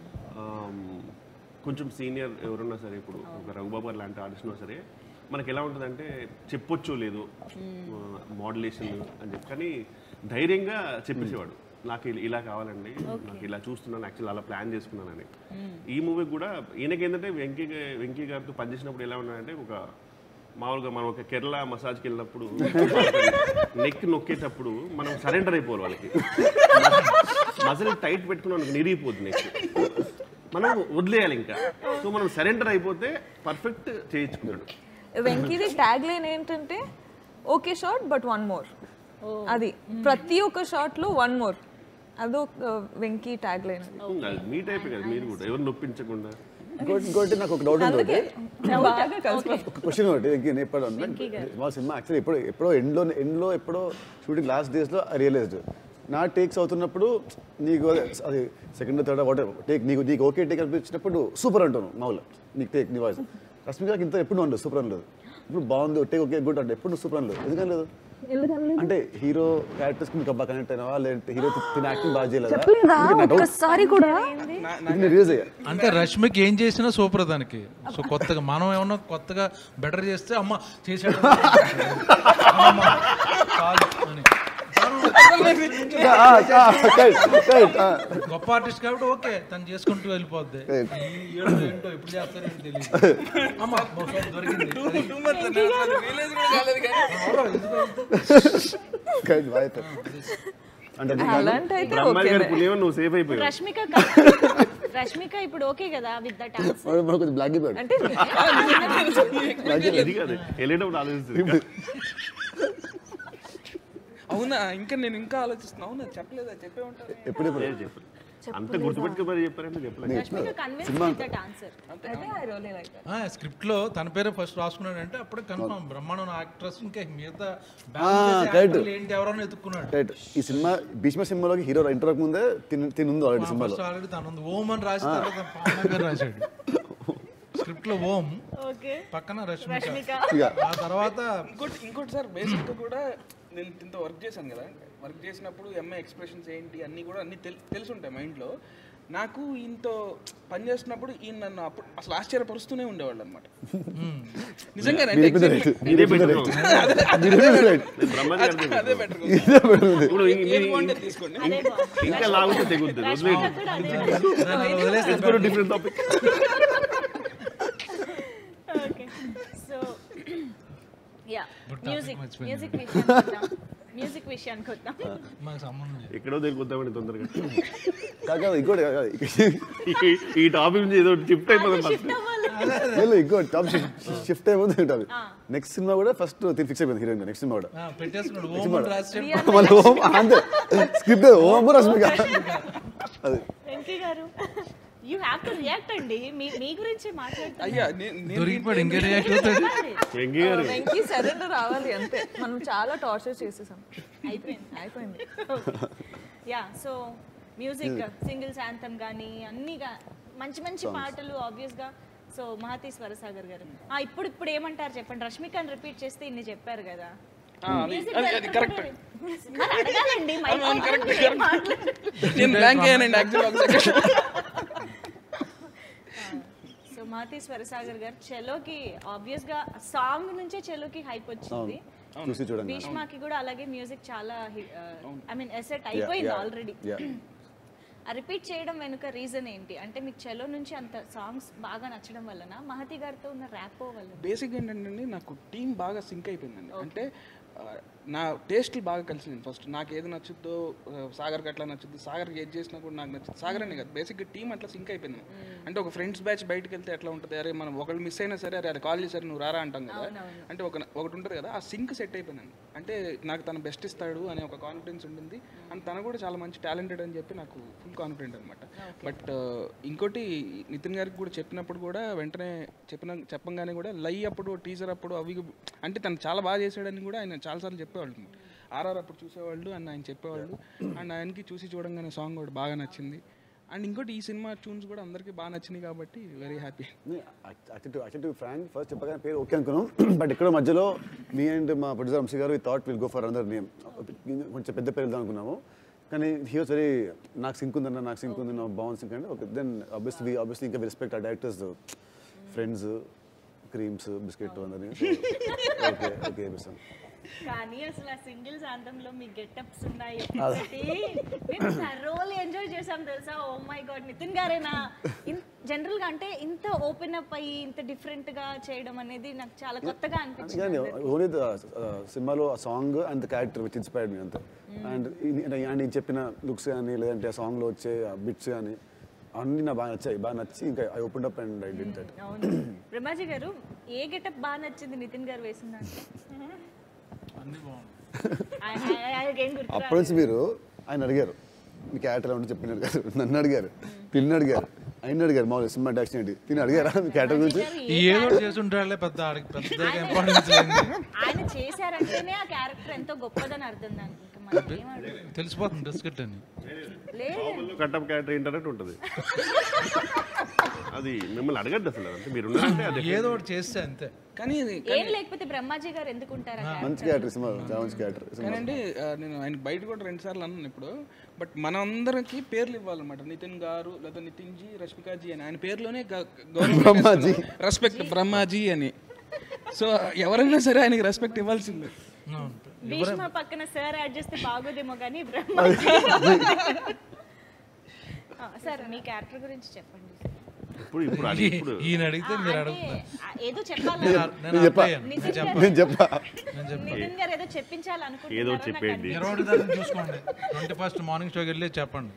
కొంచెం సీనియర్ ఎవరున్నా సరే ఇప్పుడు ఒక రఘుబాబు లాంటి ఆర్టిస్ట్ ఉన్నా సరే మనకి ఎలా ఉంటుందంటే చెప్పొచ్చు లేదు మోడ్యులేషన్ అని చెప్పి కానీ ధైర్యంగా చెప్పేసేవాడు నాకు ఇలా కావాలండి నాకు ఇలా చూస్తున్నాను యాక్చువల్ అలా ప్లాన్ చేసుకున్నానని. ఈ మూవీ కూడా ఈయనకి ఏంటంటే వెంకీ గారితో పనిచేసినప్పుడు ఎలా ఉన్నాడంటే ఒక మామూలుగా మనం ఒక కేరళ మసాజ్కి వెళ్ళినప్పుడు నెక్ నొక్కేటప్పుడు మనం సరెండర్ అయిపోవాలి వాళ్ళకి. మజిల్ టైట్ పెట్టుకున్నాం నిరిగిపోద్ది నెక్ మనం వదిలేయాలి ఇంకా. సో మనం సరెండర్ అయిపోతే పర్ఫెక్ట్ చేయించుకున్నాడు. వెంకీది ట్యాగ్ లైన్ ఏంటంటే ఓకే షాట్ బట్ 1 more. అది ప్రతి ఒక్క షాట్ లో 1 more. అదో వెంకీ ట్యాగ్ లైన్. మీ టైప్ కదా మీరు కూడా ఎవరు నొప్పించకుండా. ఇంకోటి నాకు ఒక డౌట్ ఉంది. ఒక క్వశ్చన్ ఒకటి మా సినిమా యాక్చువల్లీ ఎప్పుడో ఎండ్లో ఎప్పుడో షూటింగ్ లాస్ట్ డేస్లో ఐ రియలైజ్డ్ నా టేక్స్ అవుతున్నప్పుడు నీకు అది సెకండ్ థర్డ్ వాట్ టేక్ నీకు ఓకే టేక్ అనిపించినప్పుడు సూపర్ అంటాను మామూలు నీకు టేక్ నీ వాయిస్. రష్మికకి ఇంత ఎప్పుడు ఉండదు సూపర్ అనలేదు. ఇప్పుడు బాగుంది టేక్ ఓకే గుడ్ అంటే ఎప్పుడు సూపర్ అనలేదు. ఎందుకని లేదు అంటే హీరో క్యారెక్టర్స్ కి మీకు బాగా కనెక్ట్ అయినావా లేదంటే హీరో తిన యాక్టింగ్ బాగా చేయలేదా? అంటే రష్మికి ఏం చేసినా సూపర్ దానికి. సో కొత్తగా మనం ఏమన్నా కొత్తగా బెటర్ చేస్తే అమ్మ చేసాడు గొప్ప ఆర్టిస్ట్ కాబట్టి ఓకే తను చేసుకుంటూ వెళ్ళిపోద్ది. ఏంటో ఎప్పుడు చేస్తారో తెలియదు. అమ్మా దొరికింది రష్మిక ఇప్పుడు ఓకే కదా విత్ దట్ అవునా ఇంకా నేను ఇంకా ఆలోచిస్తున్నా. అవునా చెప్పలేదా చెప్పే ఉంటారు ఎప్పుడు అంత గుర్తుపెట్టుకోమని చెప్పారంటే స్క్రిప్ట్ లో తన పేరే ఫస్ట్ రాసుకున్నాడు అంటే అప్పుడే కన్ఫర్మ్ బ్రహ్మాండం యాక్ట్రెస్ ఇంకా మిగతా ఏంటి ఎవరన్నా ఎత్తుకున్నాడు. ఈ సినిమా భీష్మ సినిమాలోకి హీరో ఇంటర్ ముందే తినుంది ఆల్రెడీ సినిమాలో ఆల్రెడీ తను ఓం అని రాసిన తర్వాత రాశాడు స్క్రిప్ట్ లో ఓం పక్కన రష్మిక. ఆ తర్వాత ఇంకోటి సార్ బేసిక్ కూడా నేను దీంతో వర్క్ చేశాను కదా. వర్క్ చేసినప్పుడు ఎంఐ ఎక్స్ప్రెషన్స్ ఏంటి అన్నీ కూడా అన్నీ తెలిసి ఉంటాయి మైండ్లో. నాకు ఈయనతో పని చేస్తున్నప్పుడు ఈయన నన్ను అప్పుడు అసలు ఆశ్చర్యపరుస్తూనే ఉండేవాళ్ళు అనమాట. నిజంగా తీసుకోండి ఇంకా లాగుతూ తెగుద్ది. Different topic. మ్యూజిక్ విషయానికి వద్దాం. ఎక్కడో తెలిపోద్దామని తొందరగా ఈ టాపిక్ నుంచి ఏదో షిఫ్ట్ అయిపోతుంది. ఇంకో టాప్ షిఫ్ట్ అయిపోతుంది. నెక్స్ట్ సినిమా కూడా ఫస్ట్ ఫిక్స్ అయిపోయింది హీరోయిన్. నెక్స్ట్ సినిమా కూడా స్క్రిప్ట్ ఓం రష్మిక. వెంకీ గారు యూ హ్యావ్ టు రియాక్ట్ అండి. మీ గురించి మాట్లాడుతున్నా. అయ్యా దొరికిపోయాడు ఇంకా రియాక్ట్ అవుతాడు. వెంకీ సరెండర్ రావాలి అంతే. మనం చాలా టార్చర్ చేసేసాం. అయిపోయింది. Yeah, so music singles anthem కానీ అన్ని మంచి మంచి పాటలు ఆబ్వియస్గా. సో మహతి స్వరసాగర్ గారు ఇప్పుడు ఏమంటారు చెప్పండి. రష్మికని రిపీట్ చేస్తే ఇన్ని చెప్పారు కదా. కరెక్ట్. అడగాలండి నేను బ్లాంక్ అయ్యానండి యాక్చువల్లీ. సో మహతి స్వరసాగర్ గారు చెలోకి ఆబ్వియస్గా సాంగ్ నుంచే చెలోకి హైప్ వచ్చింది. భీష్మాకి కూడా అలాగే మ్యూజిక్ చాలా ఐ మీన్ ఎసెట్ అయిపోయింది ఆల్రెడీ. ఆ రిపీట్ చేయడం వెనుక రీజన్ ఏంటి అంటే మీకు చెలో నుంచి అంత సాంగ్స్ బాగా నచ్చడం వలన, మహతి గారితో ఉన్న ర్యాపో వల్ల? బేసిక్ ఏంటంటే నాకు టీం బాగా సింక్ అయిపోయిందండి. అంటే నా టేస్ట్లు బాగా కలిసింది. ఫస్ట్ నాకు ఏది నచ్చుద్దో సాగర్కి అట్లా నచ్చుద్ది, సాగర్కి ఏది చేసినా కూడా నాకు నచ్చుద్ది. సాగర్ అనే కదా బేసిక్గా టీం అట్లా సింక్ అయిపోయింది. అంటే ఒక ఫ్రెండ్స్ బ్యాచ్ బయటకు వెళ్తే ఎట్లా ఉంటుంది, అరే మనం ఒకళ్ళు మిస్ అయినా సరే అరే కాల్ చేశారు నువ్వు రారా అంటాం కదా. అంటే ఒకటి ఉంటుంది కదా, ఆ సింక్ సెట్ అయిపోయిందండి. అంటే నాకు తన బెస్ట్ ఇస్తాడు అనే ఒక కాన్ఫిడెన్స్ ఉంటుంది. అండ్ తను కూడా చాలా మంచి టాలెంటెడ్ అని చెప్పి నాకు ఫుల్ కాన్ఫిడెంట్ అనమాట. బట్ ఇంకోటి నితిన్ గారికి కూడా చెప్పినప్పుడు కూడా వెంటనే చెప్పంగానే కూడా లై అప్పుడు టీజర్ అప్పుడు అవి అంటే తను చాలా బాగా చేసాడని కూడా ఆయన చాలాసార్లు చెప్పేవాళ్ళు. ఆర్ఆర్ అప్పుడు చూసేవాళ్ళు అండ్ ఆయన చెప్పేవాళ్ళు. అండ్ ఆయనకి చూడంగానే సాంగ్ కూడా బాగా నచ్చింది. అండ్ ఇంకోటి ఈ సినిమా ట్యూన్స్ కూడా అందరికీ బాగా నచ్చినాయి కాబట్టి very happy. Actually frank first చెప్పగానే పేరు ఓకే అనుకున్నాం. బట్ ఇక్కడ మధ్యలో మీ అండ్ మా ప్రొడ్యూసర్ వంశీ గారు thought will go for another name, కొంచెం పెద్ద పేరు వెళ్దాం అనుకున్నాము. కానీ హీ వాస్ వెరీ నాకు సింక్ ఉందన్న, నాకు సింక్ ఉంది, నాకు బాగుంది సింక్ అంటే ఓకే. దెన్ ఆబ్వియస్లీ ఇంకా రెస్పెక్ట్ ఆ డైరెక్టర్స్ ఫ్రెండ్స్ క్రీమ్స్ బిస్కెట్ అందరినీ ఓకే ఓకే వేపిస్తాను. కానీ అసలు ఆ సింగిల్స్ ఆంతంలో మీ గెటప్స్ ఉన్నాయి. మేము థరోలీ ఎంజాయ్ చేసాం తెలుసా. ఓ మై గాడ్, నితిన్ గారేనా జనరల్ గా అంటే ఇంత ఓపెన్ అప్ అయ్యి ఇంత డిఫరెంట్ గా చేయడం అనేది నాకు చాలా కొత్తగా అనిపించింది. ఓన్లీ సినిమాలో ఆ song and the character which inspired me అంతే. అండ్ నేను చెప్పిన లుక్స్ కానీ లేదంటే ఆ సాంగ్ లో వచ్చే బిట్స్ కానీ అన్ని నాకు బాగా నచ్చి ఇంకా I open up and I did that. Brahmaji గారు ఏ గెటప్ బాగా నచ్చింది నితిన్ గారు వేసిందంటే? అప్పటి నుంచి మీరు ఆయన అడిగారు మీ క్యారెక్టర్ ఏమంటే చెప్పినారు కాదు, నన్ను అడిగారు, పిల్లని అడిగారు, ఆయన అడిగారు మామూలు సినిమా డైరెక్షన్ ఏంటి తిని అడిగారా మీ క్యారెక్టర్ గురించి? ఏదో చేస్తుంటారులే, పెద్ద ఇంపార్టెన్స్ లేదు. ఆయన చేశారంటేనే ఆ క్యారెక్టర్ ఎంతో గొప్పదని అర్థం. తెలిసిపోతుంది బిస్కెట్ అని కట్టప్ క్యారెక్టర్ ఇంటర్నెట్ ఉంటుంది. అది మిమ్మల్ని అడగద్దు అసలు, అంటే మీరు ఉన్నారంటే ఏదో ఒకటి చేస్తే అంతే. కానీ ఏం లేకపోతే బ్రహ్మాజీ గారు ఎందుకుంటారా? మంచి క్యారెక్టర్ సినిమా, చాలా మంచి క్యారెక్టర్. కానండి నేను ఆయన బయట కూడా 2 సార్లు అన్నాను ఇప్పుడు. బట్ మనందరికి పేర్లు ఇవ్వాలన్నమాట. నితిన్ గారు లేదా నితిన్ జీ, రష్మికాజీ అని ఆయన పేరులోనే రెస్పెక్ట్ బ్రహ్మాజీ అని. సో ఎవరైనా సరే ఆయనకి రెస్పెక్ట్ ఇవ్వాల్సిందే. భీష్మ పక్కన సార్ యాడ్ చేస్తే బాగోదేమో కానీ బ్రహ్మాజీ. సార్ మీ క్యారెక్టర్ గురించి చెప్పండి. ఈయన అడిగితే మీరు అడుగుతున్నారు. ఏదో చెప్పాలి. నితిన్ గారు ఏదో చెప్పించాలనుకుంటున్నారు. ఏదో చెప్పండి. 20 చూసుకోండి. 21st మార్నింగ్ షోకి వెళ్ళి చెప్పండి.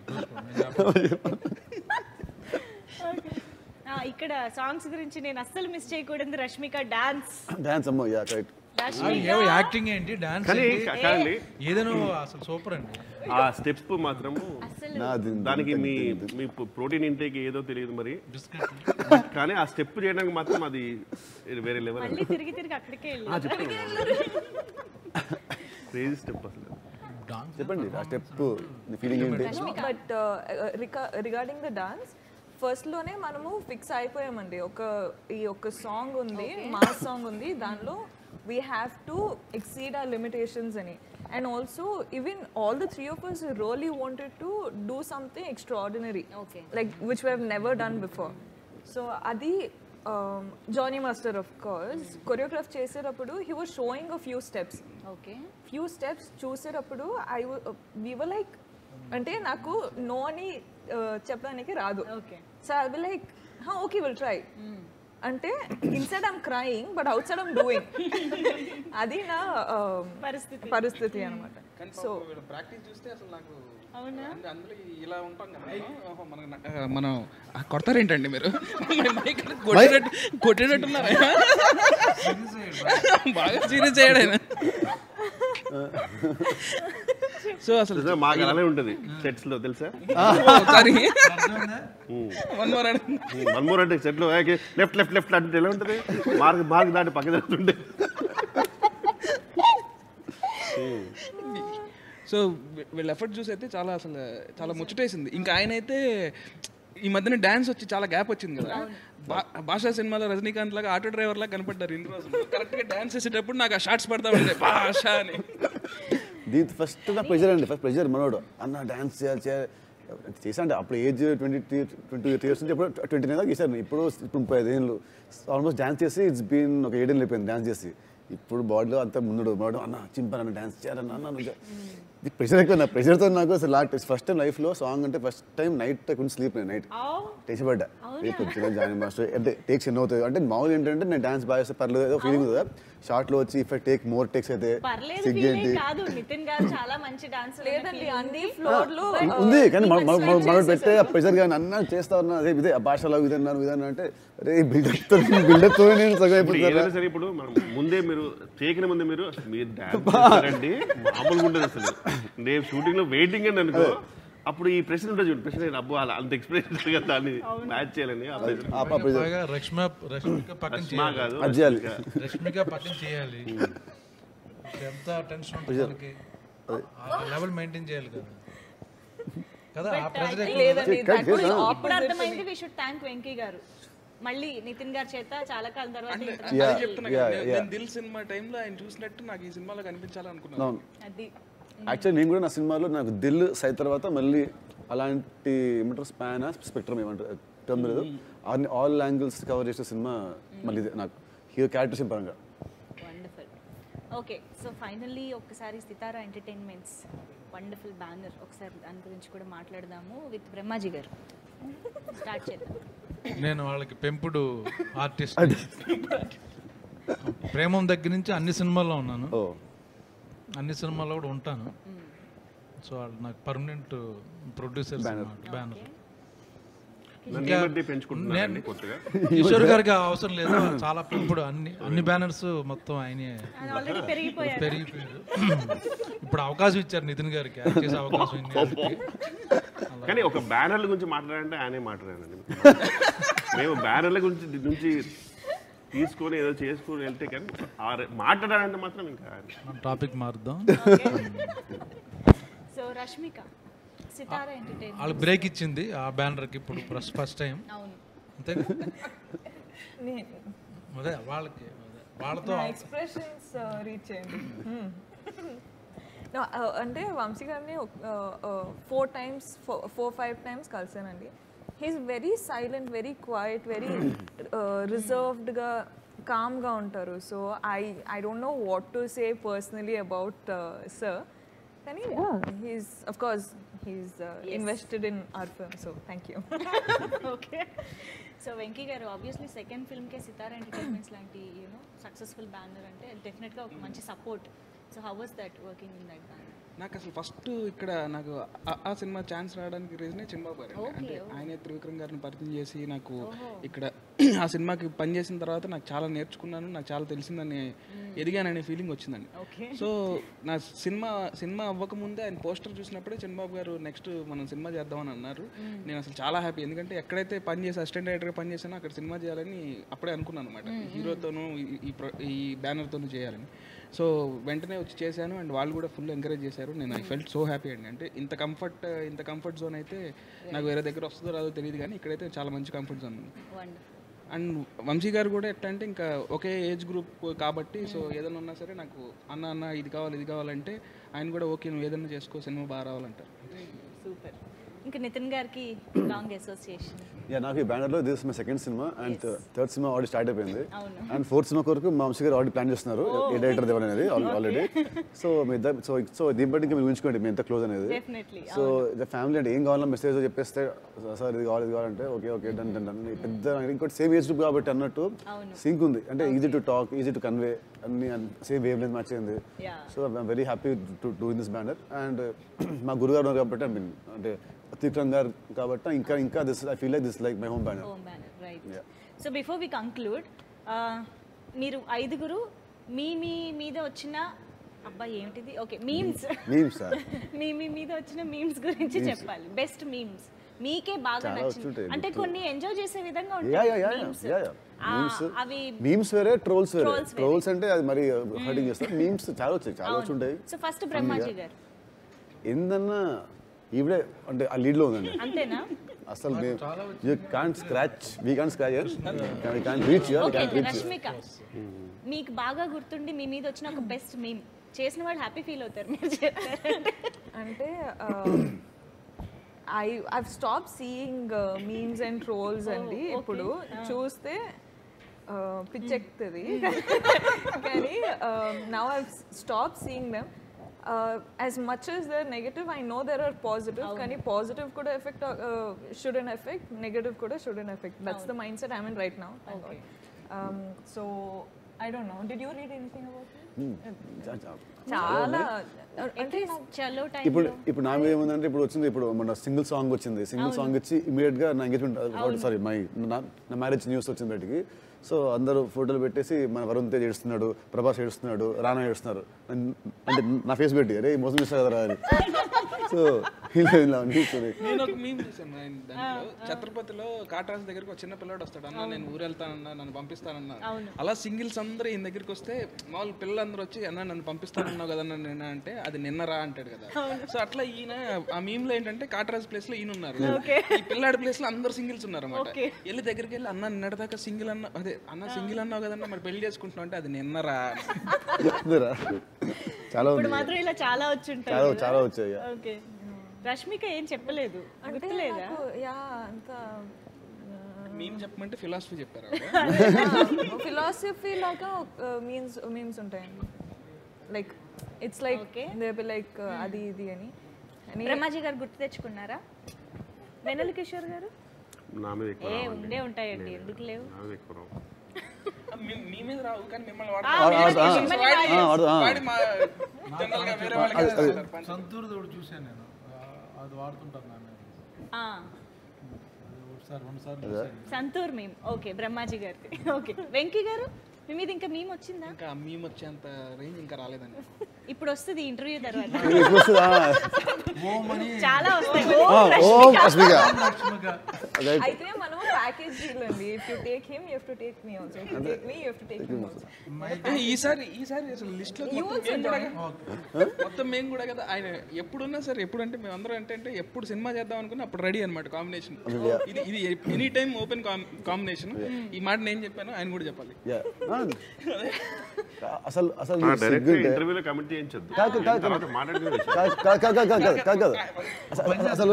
ఇక్కడ సాంగ్స్ గురించి నేను అస్సలు మిస్ చేయకూడదు. రష్మిక డాన్స్ అమ్మో యా రైట్. యాక్టింగ్ ఏంటి, డాన్స్ ఏదైనా అసలు సూపర్ అండి. ఆ స్టెప్స్ మాత్రము దానికి మీ ప్రోటీన్ ఇంటేక్ ఏదో తెలియదు మరి, కానీ ఆ స్టెప్ చేయడానికి మాత్రం అది వేరే లెవెల్. మళ్ళీ తిరిగి అక్కడికే క్రేజీ స్టెప్ అసలు. చెప్పండి ఆ స్టెప్ ఫీలింగ్ ఏంటి? బట్ రిగార్డింగ్ ద డాన్స్ ఫస్ట్లోనే మనము ఫిక్స్ అయిపోయామండి. ఈ ఒక సాంగ్ ఉంది, మాస్ సాంగ్ ఉంది, దానిలో we have to exceed our limitations అని. And also even all the 3 of us really wanted to do something extraordinary, like which we have never done before. So adi Johnny Master of course choreograph చేసేటప్పుడు he was showing a few steps చూసేటప్పుడు we were like అంటే నాకు no అని చెప్పడానికి రాదు. So I will like okay we'll try అంటే inside I'm crying but outside I'm doing. అది నా పరిస్థితి అనమాట. సో ప్రాక్టీస్ చూస్తే అసలు నాకు అందులో ఇలా ఉంటాం కదా మనం కొడతారేంటండి మీరు? కొట్టేటట్టున్నారా? బాగా సీరియస్ అయ్యాడు ఆయన. సో అసలు మాకు అలానే ఉంటుంది సెట్స్ లో తెలుసా. సారీ అర్థమైందా? వన్ మోర్ వన్ మోర్ అంటే సెట్ లో లెఫ్ట్ లెఫ్ట్ లెఫ్ట్ అంటే ఎలా ఉంటుంది, మార్క్ దాటి పక్కన జరుగుతుంటే. సో వీళ్ళ ఎఫర్ట్ చూసి అయితే చాలా అసలు చాలా ముచ్చటేసింది. ఇంకా ఆయన అయితే ఈ మధ్యన డాన్స్ వచ్చి చాలా గ్యాప్ వచ్చింది కదా, భాషా సినిమాలో రజనీకాంత్ లాగా ఆటో డ్రైవర్ లాగా కనపడ్డారు ఇన్ని రోజులు. కరెక్ట్గా డాన్స్ చేసేటప్పుడు నాకు ఆ షార్ట్స్ పడతా ఉండే భాష అని. దీంతో ఫస్ట్ నా ప్రెజర్ అండి, ఫస్ట్ ప్రెజర్ మనోడు అన్న డాన్స్ చేయాలి చేసా అంటే అప్పుడు ఏజ్ 22 years నుంచి ఎప్పుడు 29 దాకా చేశాను. ఇప్పుడు 35 ఏళ్ళు ఆల్మోస్ట్ డాన్స్ చేసి ఇట్స్ బీన్ ఒక 7 ఏళ్ళు అయిపోయింది డాన్స్ చేసి. ఇప్పుడు బాడీలో అంతా ముందు మనోడు అన్న చింపాను డాన్స్ చేయాలన్న అన్న ప్రెషర్ ఎక్కువ. నా ప్రెషర్తో నాకు అసలు ఫస్ట్ టైం లైఫ్లో సాంగ్ అంటే ఫస్ట్ టైం నైట్ కొంచెం స్లీప్ నేను నైట్ టేసిపడ్డా కొంచెం జాయిన్ మాస్టర్ అంటే టేక్స్ ఎన్నో అవుతాయి అంటే మామూలు ఏంటంటే నేను డాన్స్ బాగా చేస్తే పర్లేదు ఏదో ఫీలింగ్ కదా. షార్ట్లో వచ్చి if I take more takes అయితే సిగ్గేంటి లేదండి అన్ని ఫ్లోర్ లో ఉంది కానీ మనం పెట్టే ప్రెషర్ కానీ అన్న చేస్తా ఉన్నా అదే ఇదే ఆ భాషలో ఇదన్నా అంటే అరే బిల్డప్ తో నేను సగం అయిపోతాను. సరే ఇప్పుడు మనం ముందే మీరు చేయకనే ముందే మీరు డాన్స్ అండి మామూలుగా ఉంటుంది అసలు. రేపు షూటింగ్ లో వెయిటింగ్ అని అనుకో అప్పుడు ఈ ప్రశ్న ఉంటుంది చూడు, ప్రశ్న అబ్బో అలా అంత ఎక్స్పీరియన్స్ గా దాన్ని మ్యాచ్ చేయాలని రష్మిక పక్కన కాదు చేయాలి రష్మిక పక్కన చేయాలి. ఎంత టెన్షన్ ఉంటుంది మనకి, లెవెల్ మెయింటైన్ చేయాలి కదా కదా ఆ ప్రెజర్ లేదండి ఇప్పుడు అర్థమైంది. వి షుడ్ థ్యాంక్ వెంకీ గారు. మళ్ళీ నితిన్ గారి చేత చాలా కాలం తర్వాత అదే చెప్తున్నా కదా, నేను దిల్ సినిమా టైంలో ఆయన చూసినట్టు నాకు ఈ సినిమాలో కనిపించాలనుకున్నాను. అది యాక్చువల్లీ నేను కూడా నా సినిమాలో నాకు దిల్ సై తర్వాత మళ్ళీ అలాంటి ఏమంటారు స్పాన్ స్పెక్ట్రమ్ ఏమంటారు టర్మ్ లేదు ఆల్ యాంగిల్స్ కవర్ చేసే సినిమా మళ్ళీ నాకు హీరో క్యారెక్టర్స్ పరంగా. వండర్ఫుల్. ఓకే, సో ఫైనల్లీ ఒక్కసారి సితారా ఎంటర్టైన్మెంట్స్ వండర్ఫుల్ బ్యానర్ ఒకసారి దాని గురించి కూడా మాట్లాడదాము విత్ బ్రహ్మాజీ గారు. స్టార్ట్ చేద్దాం. నేను వాళ్ళకి పెంపుడు ఆర్టిస్ట్. ప్రేమం దగ్గర నుంచి అన్ని సినిమాల్లో ఉన్నాను, అన్ని సినిమాల్లో కూడా ఉంటాను. సో వాళ్ళు నాకు పర్మనెంట్ ప్రొడ్యూసర్ బ్యానర్. కిషోర్ గారికి అవసరం లేదు, చాలా పెంపుడు అన్ని బ్యానర్స్ మొత్తం ఆయనే పెరిగిపోయారు. ఇప్పుడు అవకాశం ఇచ్చారు నితిన్ గారికి, చేసే అవకాశం. కానీ ఒక బ్యానర్ల గురించి మాట్లాడాలంటే ఆయనే మాట్లాడానండి. మేము బ్యానర్ల గురించి నుంచి తీసుకొని ఏదో చేసుకొని వెళ్తే కానీ మాట్లాడాలంటే మాత్రం ఇంకా టాపిక్ మారుద్దాం. సో రష్మిక సితారా ఎంటర్టైన్మెంట్ వాళ్ళు బ్రేక్ ఇచ్చింది ఆ బ్యానర్కి ఇప్పుడు ఫస్ట్ టైం. అంతే అదే వాళ్ళకి వాళ్ళతో ఎక్స్ప్రెషన్స్ రీచ్ చేయండి. అంటే వంశీ గారిని 4-5 times కలిసానండి. He's very silent, very quiet, very రిజర్వ్డ్గా కామ్గా ఉంటారు. So I don't know what to say personally about sir. కానీ he's of course he's invested in our film. So thank you. Okay, so Venky గారు obviously second ఫిల్మ్కే Sithara entertainments లాంటి successful banner అంటే డెఫినెట్గా ఒక మంచి support. So how was that working in that banner? నాకు అసలు ఫస్ట్ ఇక్కడ నాకు ఆ సినిమా ఛాన్స్ రావడానికి రీజనే చిన్నబాబు గారు. అంటే ఆయనే త్రివిక్రమ్ గారిని పరిచయం చేసి నాకు ఇక్కడ ఆ సినిమాకి పనిచేసిన తర్వాత నాకు చాలా నేర్చుకున్నాను, నాకు చాలా తెలిసిందని ఎదిగాననే ఫీలింగ్ వచ్చిందండి. సో నా సినిమా అవ్వకముందే ఆయన పోస్టర్ చూసినప్పుడే చిన్నబాబు గారు నెక్స్ట్ మనం సినిమా చేద్దామని అన్నారు. నేను అసలు చాలా హ్యాపీ, ఎందుకంటే ఎక్కడైతే పనిచేసి అసిస్టెంట్ డైరెక్టర్గా పనిచేసానో అక్కడ సినిమా చేయాలని అప్పుడే అనుకున్నాను అనమాట. హీరోతోనూ ఈ బ్యానర్తోనూ చేయాలని. సో వెంటనే వచ్చి చేశాను అండ్ వాళ్ళు కూడా ఫుల్ ఎంకరేజ్ చేశారు. నేను ఐ ఫెల్ట్ సో హ్యాపీ అండి. అంటే ఇంత కంఫర్ట్ జోన్ అయితే నాకు వేరే దగ్గర వస్తుందో రాదో తెలియదు, కానీ ఇక్కడైతే చాలా మంచి కంఫర్ట్ జోన్ ఉంది. అండ్ వంశీ గారు కూడా ఎట్లా అంటే ఇంకా ఒకే ఏజ్ గ్రూప్ కాబట్టి సో ఏదైనా ఉన్నా సరే నాకు అన్న ఇది కావాలంటే ఆయన కూడా ఓకే నువ్వు ఏదైనా చేసుకో, సినిమా బాగా రావాలంటారు. సూపర్. ఇంకా నితిన్ గారికి లాంగ్ అసోసియేషన్. నాకు ఈ బ్యానర్లో this my second cinema and third cinema already start అయిపోయింది. అండ్ ఫోర్త్ సినిమా కొరకు మా వంశీ గారు ఆల్రెడీ ప్లాన్ చేస్తున్నారు ఏ డైరెక్టర్ దేవన్ అనేది ఆల్రెడీ. సో దీని బట్టి ఇంకా మీరు ఊహించుకోండి మేము ఎంత క్లోజ్ అనేది. సో ఫ్యామిలీ అంటే ఏం కావాలన్నా మెసేజ్ చెప్పేస్తే సార్ ఇది కావాలంటే ఓకే డన్ పెద్ద ఇంకోటి సేమ్ ఏజ్ గ్రూప్ కాబట్టి అన్నట్టు సింక్ ఉంది. అంటే easy to talk, easy to convey, అన్ని సేమ్ వేవ్ లెంత్ మ్యాచ్ అయింది. So I'm very happy to do in this banner. And మా గురుగారు ఉన్నారు కాబట్టి ఐ మీన్ అంటే త్రివిక్రమ్ గారు కాబట్టి ఇంకా this I feel like this like my home banner. Right. So before we conclude, మీరు 5గురు మీ మీద వచ్చిన అబ్బా ఏమిటిది ఓకే మీమ్స్ మీమ్స్ మీ మీద వచ్చిన మీమ్స్ గురించి చెప్పాలి బెస్ట్ మీమ్స్ మీకే బాగా నచ్చింది అంటే కొన్ని ఎంజాయ్ చేసే విధంగా ఉంటాయి అవి మీమ్స్ వేరే ట్రోల్స్ వేరే ట్రోల్స్ అంటే అది మరి హర్టింగ్ చేస్తారు మీమ్స్ చాలా వచ్చాయి చాలా వచ్చి ఉంటాయి సో ఫస్ట్ బ్రహ్మాజీ గారు ఏందన్నా ఈవిడే అంటే ఆ లీడ్ లో ఉందండి అంతేనా అసలు you can't scratch we can't scratch we can't reach okay Rashmika మీకు బాగా గుర్తుండి మీ మీద వచ్చిన ఒక బెస్ట్ మీమ్ చేసిన వాళ్ళు హ్యాపీ ఫీల్ అవుతారు మీరు చెప్తారంటే అంటే I've stopped seeing memes and trolls అండి ఇప్పుడు చూస్తే పిచ్చెక్కుతుంది కానీ now I've stopped seeing them as much as they're negative I know there are positive కానీ positive కూడా affect shouldn't affect negative కూడా shouldn't affect that's the mindset I'm in right now so I don't know did you read anything about it చాలా చలో time ఇప్పుడు నా మీద ఏముందంటే ఇప్పుడు వచ్చింది ఇప్పుడు మన సింగిల్ సాంగ్ వచ్చింది సింగిల్ సాంగ్ ఇచ్చి ఇమీడియట్ గా నా ఎంగేజ్మెంట్ సారీ నా మ్యారేజ్ న్యూస్ వచ్చింది బయటికి సో అందరూ ఫోటోలు పెట్టేసి మన వరుణ్ తేజ్ ఏడుస్తున్నాడు ప్రభాస్ ఏడుస్తున్నాడు రానా ఏడుస్తున్నారు అంటే నా ఫేస్ పెట్టి అరే మోసం చేస్తా కదరా అని సో నేను ఒక మీమ్ చూసాను దాంట్లో ఛత్రపతిలో కాటరాజు దగ్గరికి ఒక చిన్న పిల్లడు వస్తాడు అన్న నేను ఊరు వెళ్తానన్నా నన్ను పంపిస్తానన్నా అలా సింగిల్స్ అందరూ ఈయన దగ్గరికి వస్తే మామూలు పిల్లలందరూ వచ్చి అన్న నన్ను పంపిస్తానన్నావు కదన్నా నిన్న అంటే అది నిన్నరా అంటాడు కదా సో అట్లా ఈయన ఆ మీమ్ లో ఏంటంటే కాటరాజు ప్లేస్ లో ఈయన ఉన్నారు ఈ పిల్లాడి ప్లేస్ లో అందరూ సింగిల్స్ ఉన్నారు అన్నమాట వెళ్ళి దగ్గరికి వెళ్ళి అన్న నిన్నటిదాకా సింగిల్ అన్న అదే అన్న సింగిల్ అన్నావు కదన్నా మరి పెళ్లి చేసుకుంటున్నావు అంటే అది నిన్నరా చాలా ఇప్పుడు మాత్రం ఇలా చాలా వచ్చుంటాయి చాలా వచ్చాయి ఓకే రష్మిక ఏం చెప్పలేదు గుర్తులేదా యా అంత మీమ్ చెప్పమంటే ఫిలాసఫీ చెప్పారు ఫిలాసఫీ లాగా మీమ్స్ ఉంటాయండి like it's like they be like అది ఇది అని బ్రహ్మాజీ గారు గుర్తు తెచ్చుకున్నారా వెన్నెల కిషోర్ గారు నా మీద ఎక్కువ ఏ ఉండే ఉంటాయండి ఎందుకు లేవు నా మీద ఎక్కువ రావు. మీ మీద రావు కానీ మిమ్మల్ని సంతూర్ తోడు చూసాను నేను అది వాడుతుంటాను నా మీద ఒకసారి రెండుసార్లు సంతూర్ మీమ్ ఓకే బ్రహ్మాజీ గారికి ఓకే వెంకీ గారు మీ మీద ఇంకా మీమ్ వచ్చిందా ఇంకా మీమ్ వచ్చేంత రేంజ్ ఇంకా రాలేదండి ఇప్పుడు వస్తుంది ఇంటర్వ్యూ తర్వాత ఓమని చాలా వస్తాయి అయితే మనం ప్యాకేజ్ డీల్ అండి if you take him you have to take me also if you take me you have to take him also ఈసారి అసలు లిస్ట్ లో మొత్తం మేము కూడా కదా ఆయన ఎప్పుడున్నా సరే ఎప్పుడు అంటే మేము అందరం అంటే ఎప్పుడు సినిమా చేద్దాం అనుకున్నా అప్పుడు రెడీ అనమాట కాంబినేషన్ ఇది ఎనీ టైం ఓపెన్ కాంబినేషన్ ఈ మాట నేను చెప్పాను ఆయన కూడా చెప్పాలి అసలు అసలు డైరెక్ట్ ఇంటర్వ్యూలో కమెంట్ చేయించొద్దు అసలు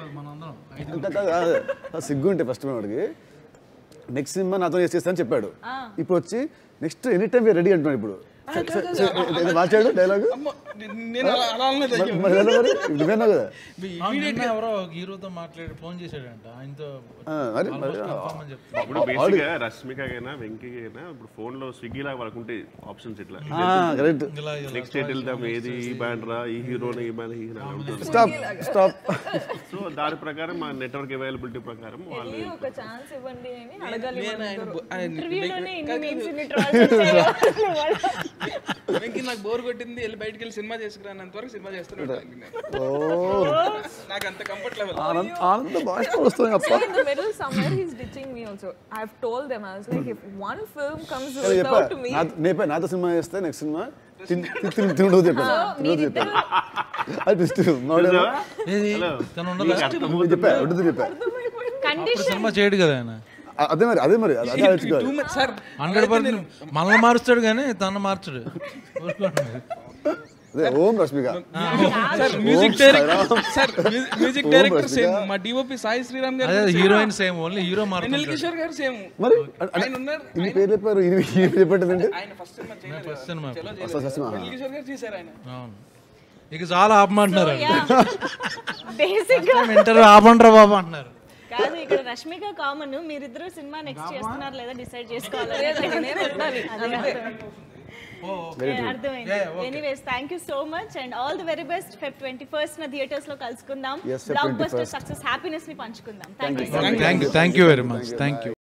మనందరం సిగ్గు ఉంటే ఫస్ట్ వాడికి నెక్స్ట్ సినిమా నాతో చేస్తానని చెప్పాడు ఇప్పుడు వచ్చి నెక్స్ట్ ఎనీ టైం రెడీ అంటున్నాడు ఇప్పుడు మార్చాడు డైలాగ్ నేను అలా అనలేదు విన్నావు కదా ఎవరో హీరోతో మాట్లాడి ఫోన్ చేశాడంట ఆయనతో ఇప్పుడు బేసిక్గా రష్మికైనా వెంకీకైనా ఇప్పుడు ఫోన్ లో స్విగ్గీ లాగా వాళ్ళకు ఉంటాయి ఆప్షన్స్ ఇట్లా కరెక్ట్ నెక్స్ట్ ఎట్ వెళ్తాం ఏది ఈ బ్యాండ్ రా ఈ హీరోని ఈ బ్యాండ్ స్టాప్ సో దాని ప్రకారం మా నెట్వర్క్ అవైలబిలిటీ ప్రకారం వాళ్ళు ఒక ఛాన్స్ ఇవ్వండి అని అడగాలి ఇంటర్వ్యూలోనే ఇన్ని మీమ్స్ ఇన్ని ట్రోల్స్ వెంకీ నాకు బోర్ కొట్టింది వెళ్ళి బయటికి వెళ్ళి సినిమా చేసుకురానంత వరకు సినిమా చేస్తున్నాడు నాకు అంత కంఫర్ట్ లెవెల్ ఆనంద భాష వస్తుంది అప్ప in the middle somewhere he's ditching me also I've told them I was like if one film comes without me నాతో సినిమా చేస్తే నెక్స్ట్ సినిమా తిండు చెప్పాను అది బెస్ట్ చెప్పా ఉంటుంది చెప్పా సినిమా చేయడు కదా ఆయన అదే మరి అదే 100% మనల్ని మారుస్తాడు కానీ తను మార్చడు అదే ఓం రష్మిక మ్యూజిక్ డైరెక్టర్ సేమ్ మా DOP Sai Sriram garu heroine same only hero Vennela మారుతాడు కిషోర్ గారు సేమ్ మరి ఆయన ఉన్నారు ఇన్ని పేరు చెప్పారు ఇన్ని చెప్పండి ఆయన ఫస్ట్ సినిమా చేయలేదు first cinema Chalo first cinema Vennela Kishore garu చేశారు ఆయన అవును ఇక చాలా ఆపమంటున్నారు బేసిక్ గా ఇంటర్వ్యూ ఆపండ్రా బాబు అంటున్నారు కాదు ఇక్కడ రష్మిక కామన్ మీరిద్దరు సినిమా నెక్స్ట్ చేస్తున్నారు లేదా డిసైడ్ చేసుకోవాలి నేను ఉండాలి అంతే అర్థమైంది anyways thank you so much and all the very best Feb 21st నా థియేటర్స్ లో కలుసుకుందాం Yes, Feb blockbuster 21st. Success happiness ని పంచుకుందాం thank you thank you very much thank you